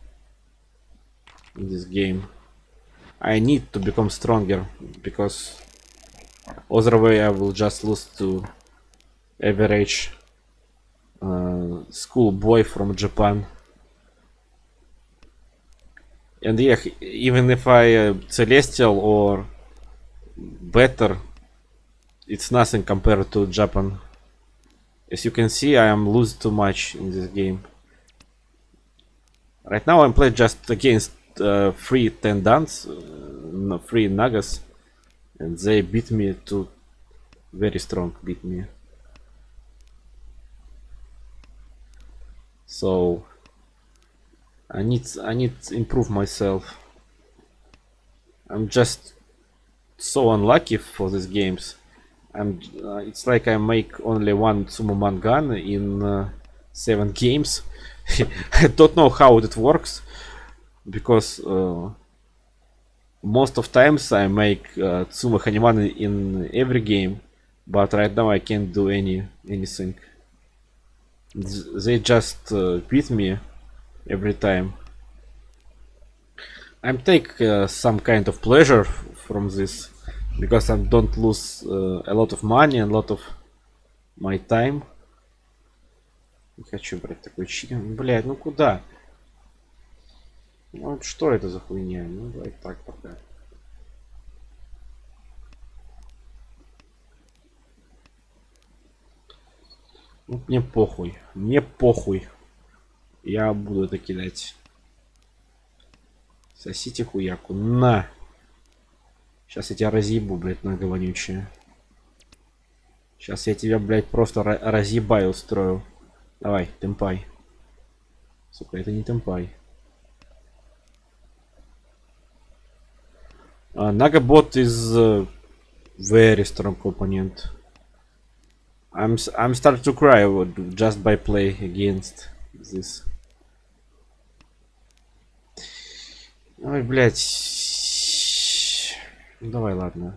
in this game. I need to become stronger because other way I will just lose to average uh, school boy from Japan. And yeah, even if I uh, celestial or better, it's nothing compared to Japan. As you can see, I am losing too much in this game. Right now I'm playing just against uh, three Tendans, uh, three Nagas, and they beat me to very strong, beat me. So I need I need to improve myself. I'm just so unlucky for these games. I'm uh, it's like I make only one Sumo Mangan in uh, seven games. I don't know how it works because uh, most of times I make uh, Tsumo Hanuman in every game, but right now I can't do any anything. They just uh, beat me every time. I take uh, some kind of pleasure from this because I don't lose uh, a lot of money and a lot of my time. Не хочу брать такой чин. Блять, ну куда? Ну что это за хуйня? Ну давай так пока. Ну, мне похуй. Мне похуй. Я буду это кидать. Сосите хуяку. На! Сейчас я тебя разъебу, блядь, нога вонючая. Сейчас я тебя, блядь, просто разъебаю устрою. Давай, темпай. Сука, это не темпай. Uh, Nagabot is uh, very strong opponent. I'm I'm starting to cry just by play against this. Ой, блядь. Ну, давай, ладно.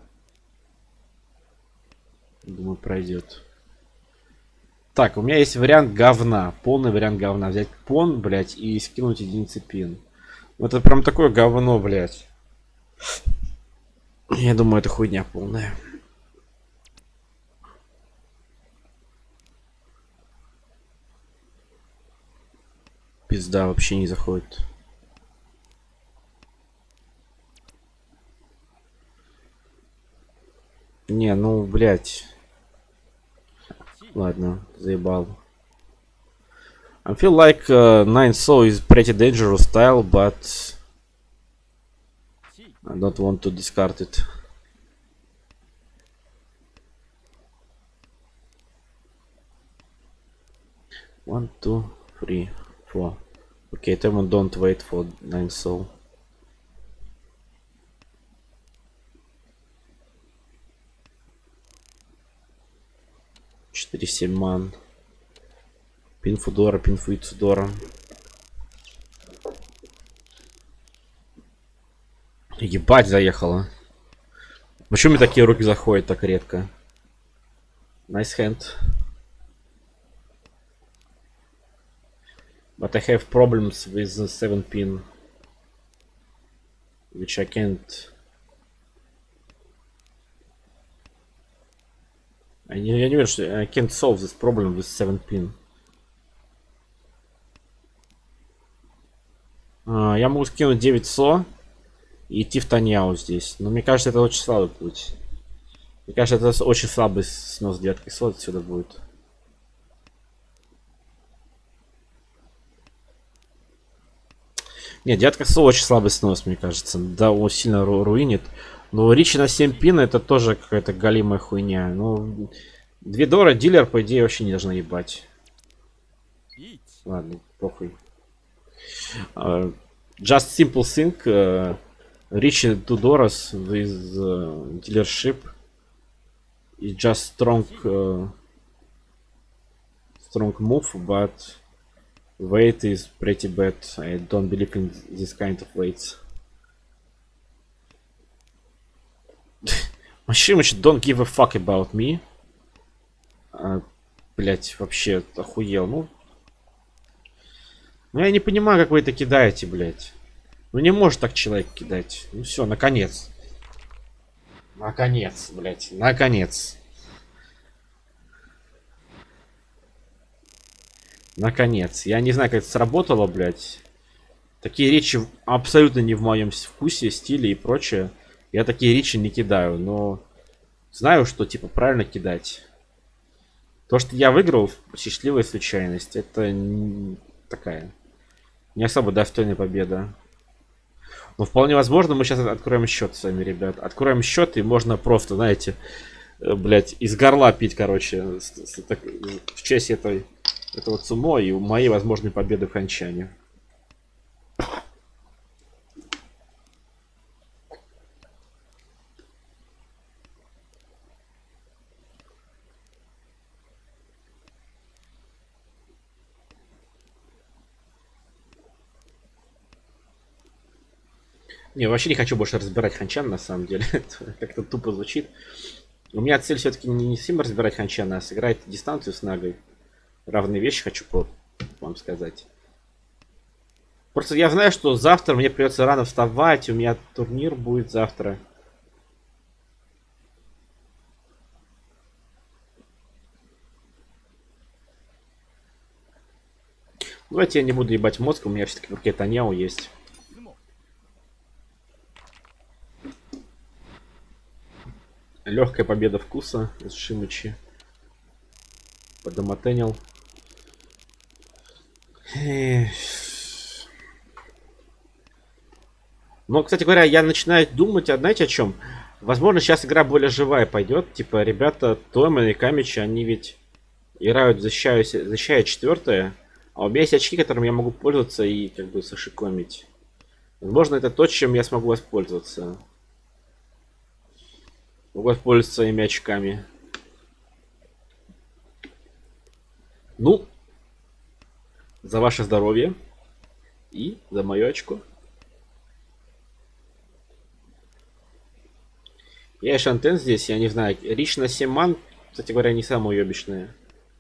Думаю, пройдет. Так, у меня есть вариант говна. Полный вариант говна. Взять пон, блядь, и скинуть единицы пин. Это прям такое говно, блядь. Я думаю, это хуйня полная. Пизда, вообще не заходит. Не, ну, блядь. Ладно, заебал. I feel like uh, nine soul is pretty dangerous style, but I don't want to discard it. One, two, three, four. Okay, Demon, don't wait for nine soul. четыре семь ман. Пин Фудора, пин Фудора. Ебать, заехала. Почему мне такие руки заходят так редко? Nice hand. But I have problems with the seven pin. Which I can't... Я не, я не верю, что I can't solve this problem with seven pin. А, я могу скинуть девять со и идти в Таньяу здесь. Но мне кажется, это очень слабый путь. Мне кажется, это очень слабый снос девятки со отсюда будет. Нет, девятка со очень слабый снос, мне кажется. Да, он сильно ру руинит. Но Ричи на семь пин это тоже какая-то галимая хуйня. Ну, две дора дилер, по идее, вообще не должна ебать. Ладно, похуй. Uh, just simple think. Uh, Ричи two doors with uh, dealership is just strong, uh, strong move, but weight is pretty bad. I don't believe in this kind of weights. Машимыч don't give a fuck about me. А, блять, вообще охуел. Ну, ну я не понимаю, как вы это кидаете, блять. Ну не может так человек кидать. Ну все, наконец. Наконец, блять, наконец. Наконец. Я не знаю, как это сработало, блять. Такие речи абсолютно не в моем вкусе, стиле и прочее. Я такие речи не кидаю, но знаю, что типа правильно кидать. То, что я выиграл, счастливая случайность. Это не такая не особо достойная победа. Но вполне возможно, мы сейчас откроем счет с вами, ребят. Откроем счет, и можно просто, знаете, блять, из горла пить, короче, с, с, так, в честь этой, этого цумо и моей возможной победы в Ханчане. Не, вообще не хочу больше разбирать Ханчан, на самом деле. Как-то тупо звучит. У меня цель все-таки не, не сильно разбирать Ханчана, а сыграть дистанцию с Нагой. Равные вещи хочу вам сказать. Просто я знаю, что завтра мне придется рано вставать. У меня турнир будет завтра. Давайте я не буду ебать мозг. У меня все-таки в руке Таньяо есть. Легкая победа вкуса из Шимычи. Подомотенил. Но, кстати говоря, я начинаю думать, а знаете о чем? Возможно, сейчас игра более живая пойдет. Типа, ребята Тойман и Камичи, они ведь играют защищая, защищая четвертое. А у меня есть очки, которыми я могу пользоваться и как бы сошикомить. Возможно, это то, чем я смогу воспользоваться. Могу воспользоваться своими очками. Ну, за ваше здоровье и за мое очко. Я и Шантен здесь, я не знаю. Рич на семь ман, кстати говоря, не самая уебищная.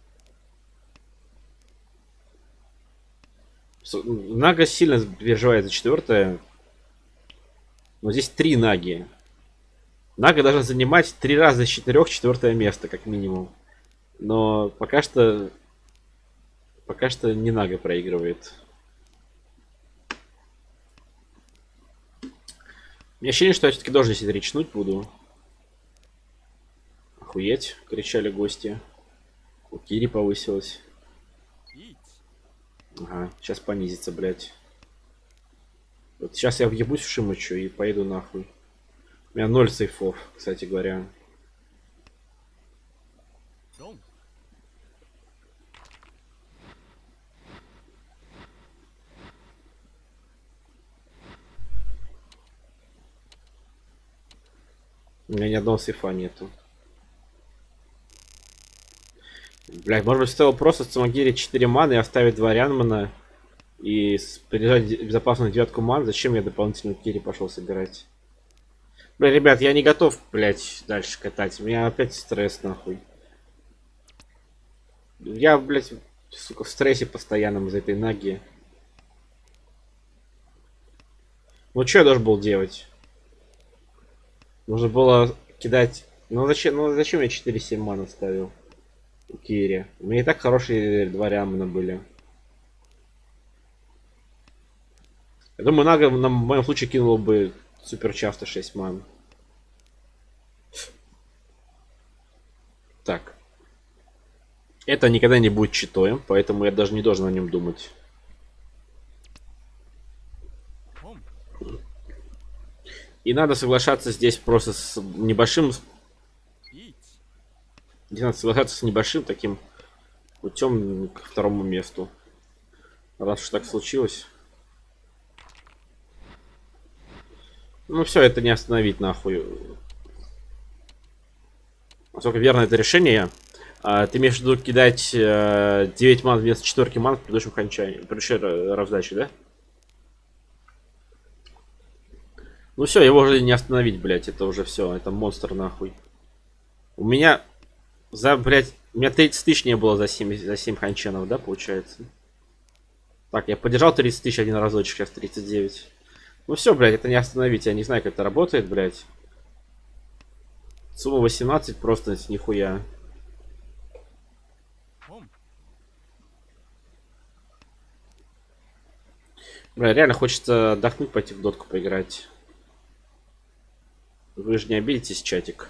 Нага сильно переживает за четвертое. Но здесь три наги. Нага должна занимать три раза из четырех четвертое место, как минимум. Но пока что... Пока что не Нага проигрывает. У меня ощущение, что я все-таки должен здесь речнуть буду. Охуеть, кричали гости. У Кири повысилась. Ага, сейчас понизится, блядь. Вот сейчас я въебусь в Шимычу и поеду нахуй. У меня ноль сейфов, кстати говоря. У меня ни одного сейфа нету. Блядь, может быть, стоило просто самогирить четыре маны и оставить два Рянмана и прижать безопасную девятку ман. Зачем я дополнительную Кири пошел собирать? Бля, ребят, я не готов, блядь, дальше катать. У меня опять стресс, нахуй. Я, блядь, сука, в стрессе постоянном из этой наги. Ну, что я должен был делать? Нужно было кидать... Ну, зачем, ну, зачем я четыре семь ман ставил? У Кири. У меня и так хорошие два Рямана были. Я думаю, Нага на моем случае кинул бы супер часто шесть ман. Так. Это никогда не будет читоем, поэтому я даже не должен о нем думать. И надо соглашаться здесь просто с небольшим... Здесь надо соглашаться с небольшим таким путем к второму месту. Раз уж так случилось. Ну все, это не остановить нахуй. Насколько верно это решение. А, ты имеешь в виду кидать а, девять ман вместо четверки ман в предыдущем окончании, в предыдущей раздаче, да? Ну все, его уже не остановить, блять, это уже все, это монстр нахуй. У меня за, блять, у меня тридцать тысяч не было за семь, за семь ханченов, да, получается? Так, я подержал тридцать тысяч один разочек, сейчас тридцать девять. Ну все, блядь, это не остановить, я не знаю, как это работает, блядь. Сумма восемнадцать просто нихуя. Бля, реально хочется отдохнуть, пойти в дотку поиграть. Вы же не обидитесь, чатик.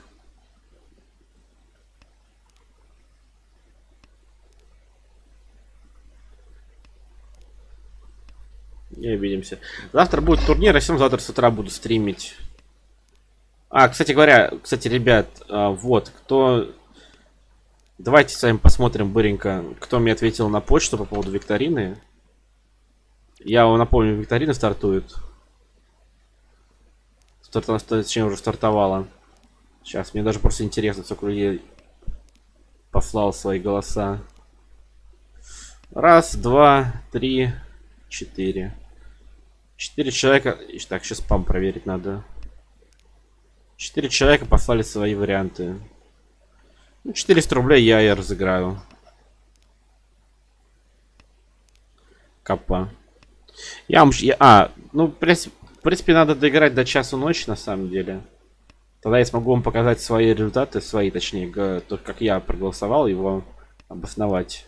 Не обидимся. Завтра будет турнир, а всем завтра с утра буду стримить. А, кстати говоря, кстати, ребят, а, вот, кто... Давайте с вами посмотрим быренько, кто мне ответил на почту по поводу викторины. Я вам напомню, викторина стартует. Стартовала, точнее, уже стартовала. Сейчас, мне даже просто интересно, сколько людей послал свои голоса. Раз, два, три, четыре. Четыре человека... Так, сейчас спам проверить надо. Четыре человека послали свои варианты. Ну, четыреста рублей я и разыграю. Капа. Я, я А, ну, в принципе, надо доиграть до часу ночи, на самом деле. Тогда я смогу вам показать свои результаты, свои, точнее, то, как я проголосовал, его обосновать.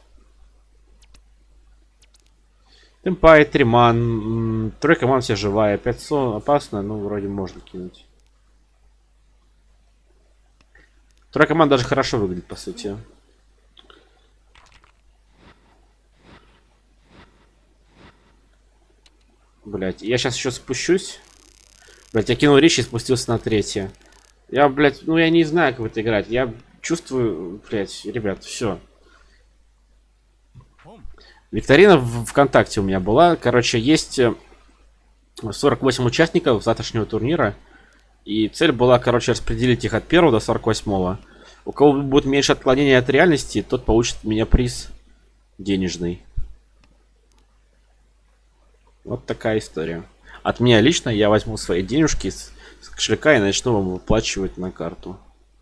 Темпай, Триман, тройка ман вся живая, пятьсот опасно, ну, вроде можно кинуть. Тройка ман даже хорошо выглядит, по сути. Блять, я сейчас еще спущусь. Блять, я кинул речь и спустился на третье. Я, блять, ну я не знаю, как в это играть. Я чувствую, блять, ребят, все. Викторина в ВКонтакте у меня была. Короче, есть сорок восемь участников завтрашнего турнира. И цель была, короче, распределить их от первого до сорок восьмого. У кого будет меньше отклонения от реальности, тот получит от меня приз денежный. Вот такая история. От меня лично я возьму свои денежки с, с кошелька и начну вам выплачивать на карту.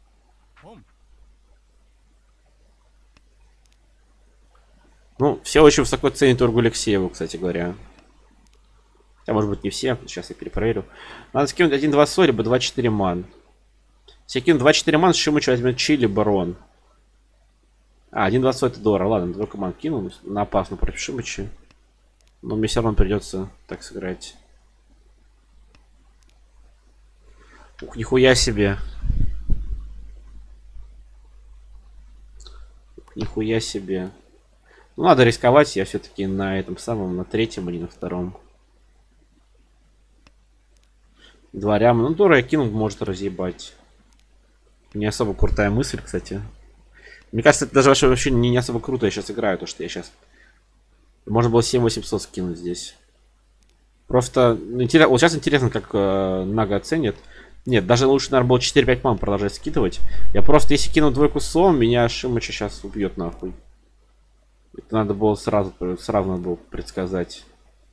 Ну, все очень высоко ценят Ольгу Алексееву, кстати говоря. Хотя, может быть, не все. Сейчас я перепроверю. Надо скинуть один два сорок, либо два четыре ман. Если я кину два четыре ман, Шимыч возьмет Чи, либо Рон. А, один два сорок это дорого. Ладно, два команд кину. На опасно против Шимыча. Но мне все равно придется так сыграть. Ух, нихуя себе. Ух, нихуя себе. Ну, надо рисковать. Я все-таки на этом самом, на третьем, а не на втором. Два ряма. Ну, Дора я кинул, может разъебать. Не особо крутая мысль, кстати. Мне кажется, это даже вообще, вообще не, не особо круто я сейчас играю, то что я сейчас... Можно было семь восемьсот скинуть здесь. Просто, интересно, вот сейчас интересно, как э, Нага оценит. Нет, даже лучше, наверное, было четыре пять ман продолжать скидывать. Я просто, если кину двойку со, меня Шимыча сейчас убьет нахуй. Это надо было сразу, сразу надо было предсказать.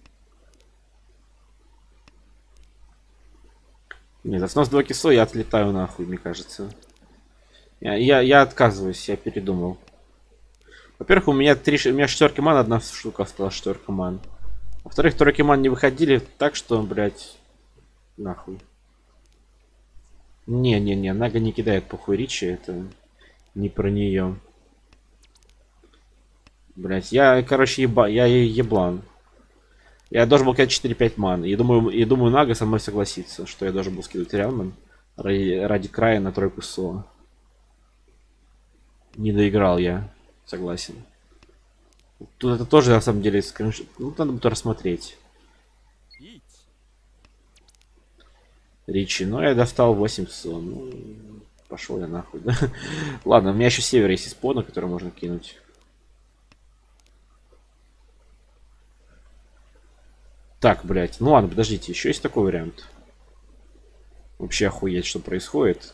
Нет, за снос двойки со я отлетаю нахуй, мне кажется. Я, я, я отказываюсь, я передумал. Во-первых, у меня три, у меня шестерки ман, одна штука осталась шестерка ман. Во-вторых, тройки ман не выходили, так что, блядь, нахуй. Не-не-не, Нага не кидает похуй Ричи, это не про нее. Блядь, я, короче, еба, я еблан. Я должен был кидать четыре пять ман. И думаю, и думаю, Нага со мной согласится, что я должен был скидывать Рялман ради, ради края на тройку Со. Не доиграл я. Согласен. Тут это тоже на самом деле скриншот. Ну, надо будет рассмотреть. Ричи. Ну, я достал восемь Со. Ну, пошел я нахуй, да? Ладно, у меня еще север есть из спона, который можно кинуть. Так, блядь. Ну ладно, подождите. Еще есть такой вариант. Вообще охуеть, что происходит.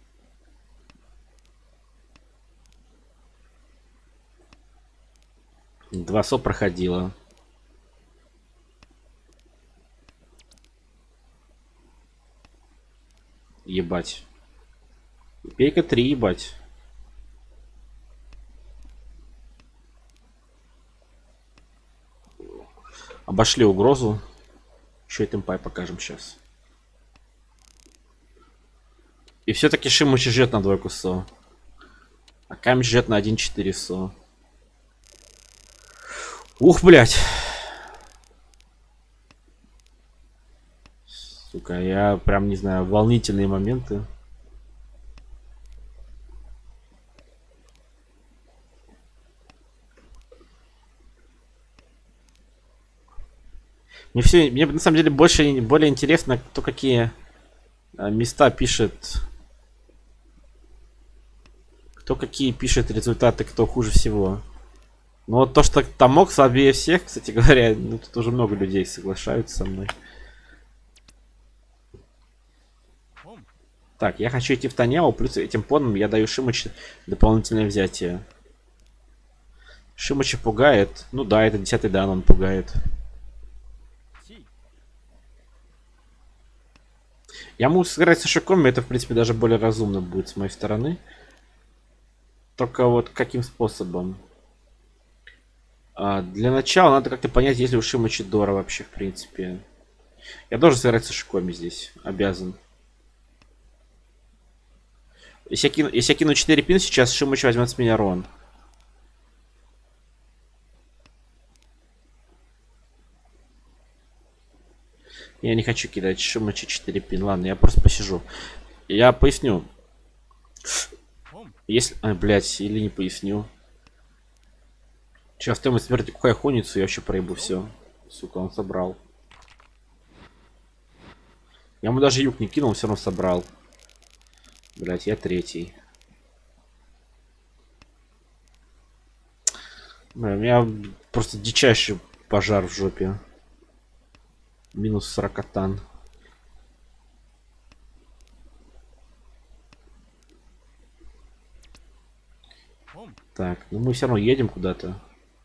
Два Со проходило. Ебать. Пейка три, ебать. Обошли угрозу. Еще и темпай покажем сейчас. И все-таки Шимыч ждет на двойку Со. А Камень ждет на один четыре Со. Ух, блядь. Сука, я прям не знаю, волнительные моменты. Мне все, мне на самом деле больше, более интересно, кто какие места пишет, кто какие пишет результаты, кто хуже всего. Ну вот то, что там мог слабее всех, кстати говоря, ну тут уже много людей соглашаются со мной. Так, я хочу идти в Танео, плюс этим поном я даю Шимычу дополнительное взятие. Шимыча пугает. Ну да, это десятый дан, он пугает. Я могу сыграть с Ашиком, это в принципе даже более разумно будет с моей стороны. Только вот каким способом? А, для начала надо как-то понять, есть ли у Шимыча Дора вообще в принципе. Я должен сыграть с Ашикоми здесь, обязан. Если я кину, если я кину четыре пин сейчас, Шимыч возьмет с меня Рон. Я не хочу кидать Шимыча четыре пин. Ладно, я просто посижу. Я поясню. Если... А, блядь, или не поясню. Сейчас тема смерти какая хоницу, я вообще проебу все. Сука, он собрал. Я ему даже юг не кинул, все равно собрал. Блять, я третий. Бля, у меня просто дичайший пожар в жопе. Минус сорок тан. Так, ну мы все равно едем куда-то.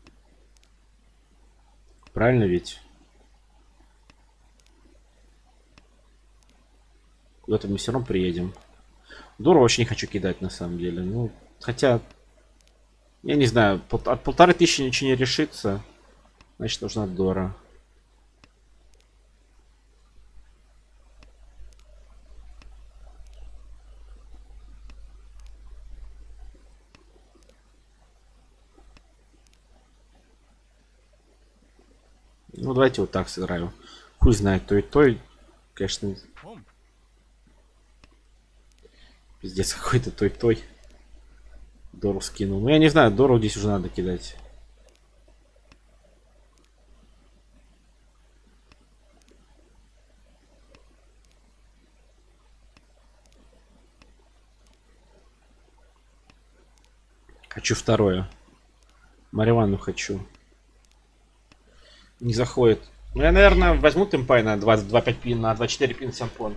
Правильно ведь? Куда-то мы все равно приедем. Дору очень не хочу кидать на самом деле. Ну, хотя, я не знаю, пол- от полторы тысячи ничего не решится. Значит, нужна Дора. Ну, давайте вот так сыграем. Хуй знает, то и той. Конечно, пиздец какой-то той той. Дору скинул. Ну, я не знаю, Дору здесь уже надо кидать. Хочу второе. Мариванну хочу. Не заходит. Ну, я, наверное, возьму темпай на двадцать два пять пин, на двадцать четыре пин сямпон.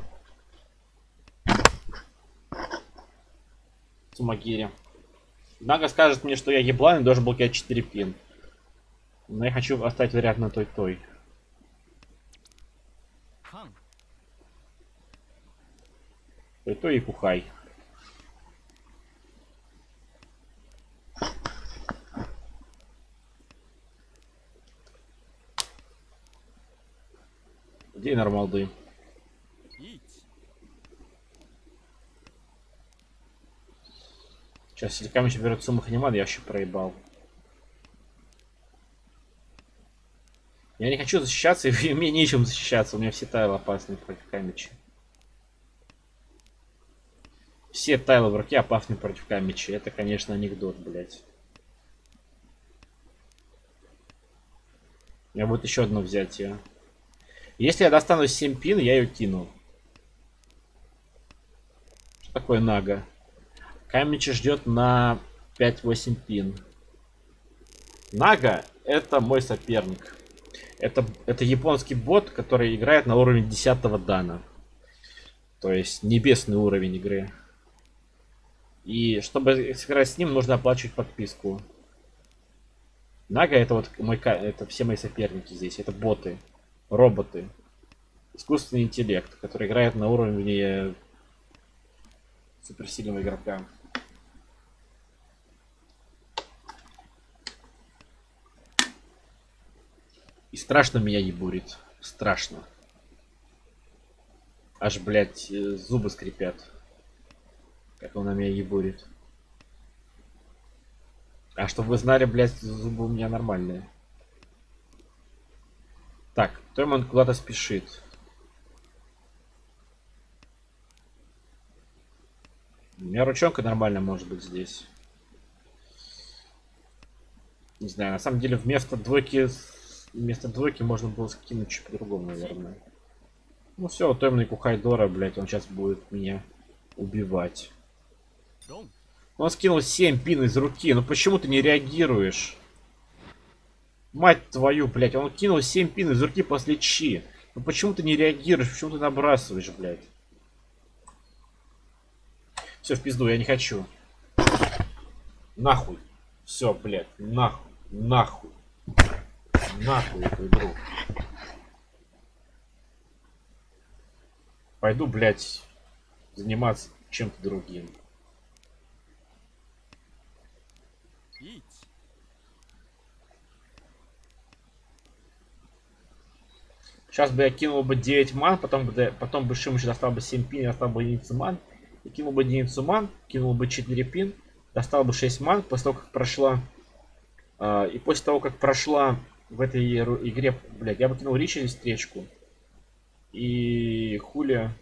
Сумагири. Нага скажет мне, что я еблан и должен был кидать четыре пин. Но я хочу оставить вариант на той-той. Той-той и кухай. Где нормалды? Сейчас Селикам еще берет сумму ханиман, я вообще проебал. Я не хочу защищаться, и мне нечем защищаться. У меня все тайлы опасные против камича. Все тайлы в руке опасны против камича. Это, конечно, анекдот, блять. У меня будет еще одно взятие. Если я достану семь пин, я ее кину. Что такое Нага? Камича ждет на пять-восемь пин. Нага — это мой соперник. Это, это японский бот, который играет на уровне десятого дана. То есть небесный уровень игры. И чтобы сыграть с ним, нужно оплачивать подписку. Нага — это вот мой, это все мои соперники здесь. Это боты, роботы, искусственный интеллект, который играет на уровне суперсильного игрока. И страшно меня ебурит. Страшно. Аж, блядь, зубы скрипят. Как он на меня ебурит. А чтобы вы знали, блядь, зубы у меня нормальные. Так, Тойман куда-то спешит. У меня ручонка нормально может быть здесь. Не знаю, на самом деле вместо двойки вместо двойки можно было скинуть что-то по-другому, наверное. Ну все, Тойман и Кухайдора, блядь, он сейчас будет меня убивать. Он скинул семь пин из руки. Ну почему ты не реагируешь? Мать твою, блядь, он кинул семь пин из руки после чи. Ну почему ты не реагируешь? Почему ты набрасываешь, блядь? Все, в пизду, я не хочу. Нахуй. Все, блядь, нахуй. Нахуй. Нахуй эту игру. Пойду, блядь, заниматься чем-то другим. Сейчас бы я кинул бы девять ман, потом бы, потом бы Шимыч достал бы семь пин, достал бы единицу ман. И кинул бы единицу ман, кинул бы четыре пин, достал бы шесть ман, после того, как прошла... Э, и после того, как прошла в этой игре, блядь, я бы кинул Ричи или встречку. И Хуля.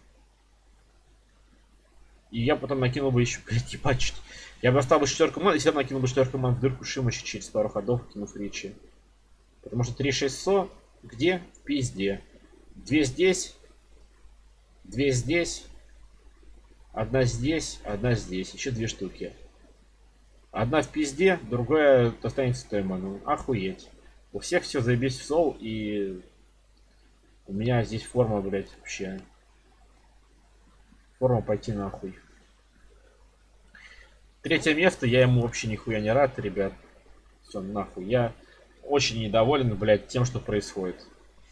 И я потом накинул бы еще, блядь, ебать. Я бы достал бы четверку ман, и все равно накинул бы четверку ман в дырку Шимыча через пару ходов, кинув Ричи. Потому что три шестьсот где? В пизде. Две здесь. Две здесь. Одна здесь, одна здесь. Еще две штуки. Одна в пизде, другая останется Тойману. Охуеть. У всех все заебись в сол, и у меня здесь форма, блядь, вообще. Форма пойти нахуй. Третье место, я ему вообще нихуя не рад, ребят. Все, нахуй. Я очень недоволен, блядь, тем, что происходит.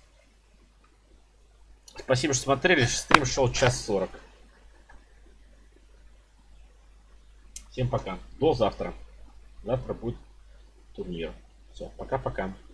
Спасибо, что смотрели. Стрим шел час сорок. Всем пока. До завтра. Завтра будет турнир. Все, пока-пока.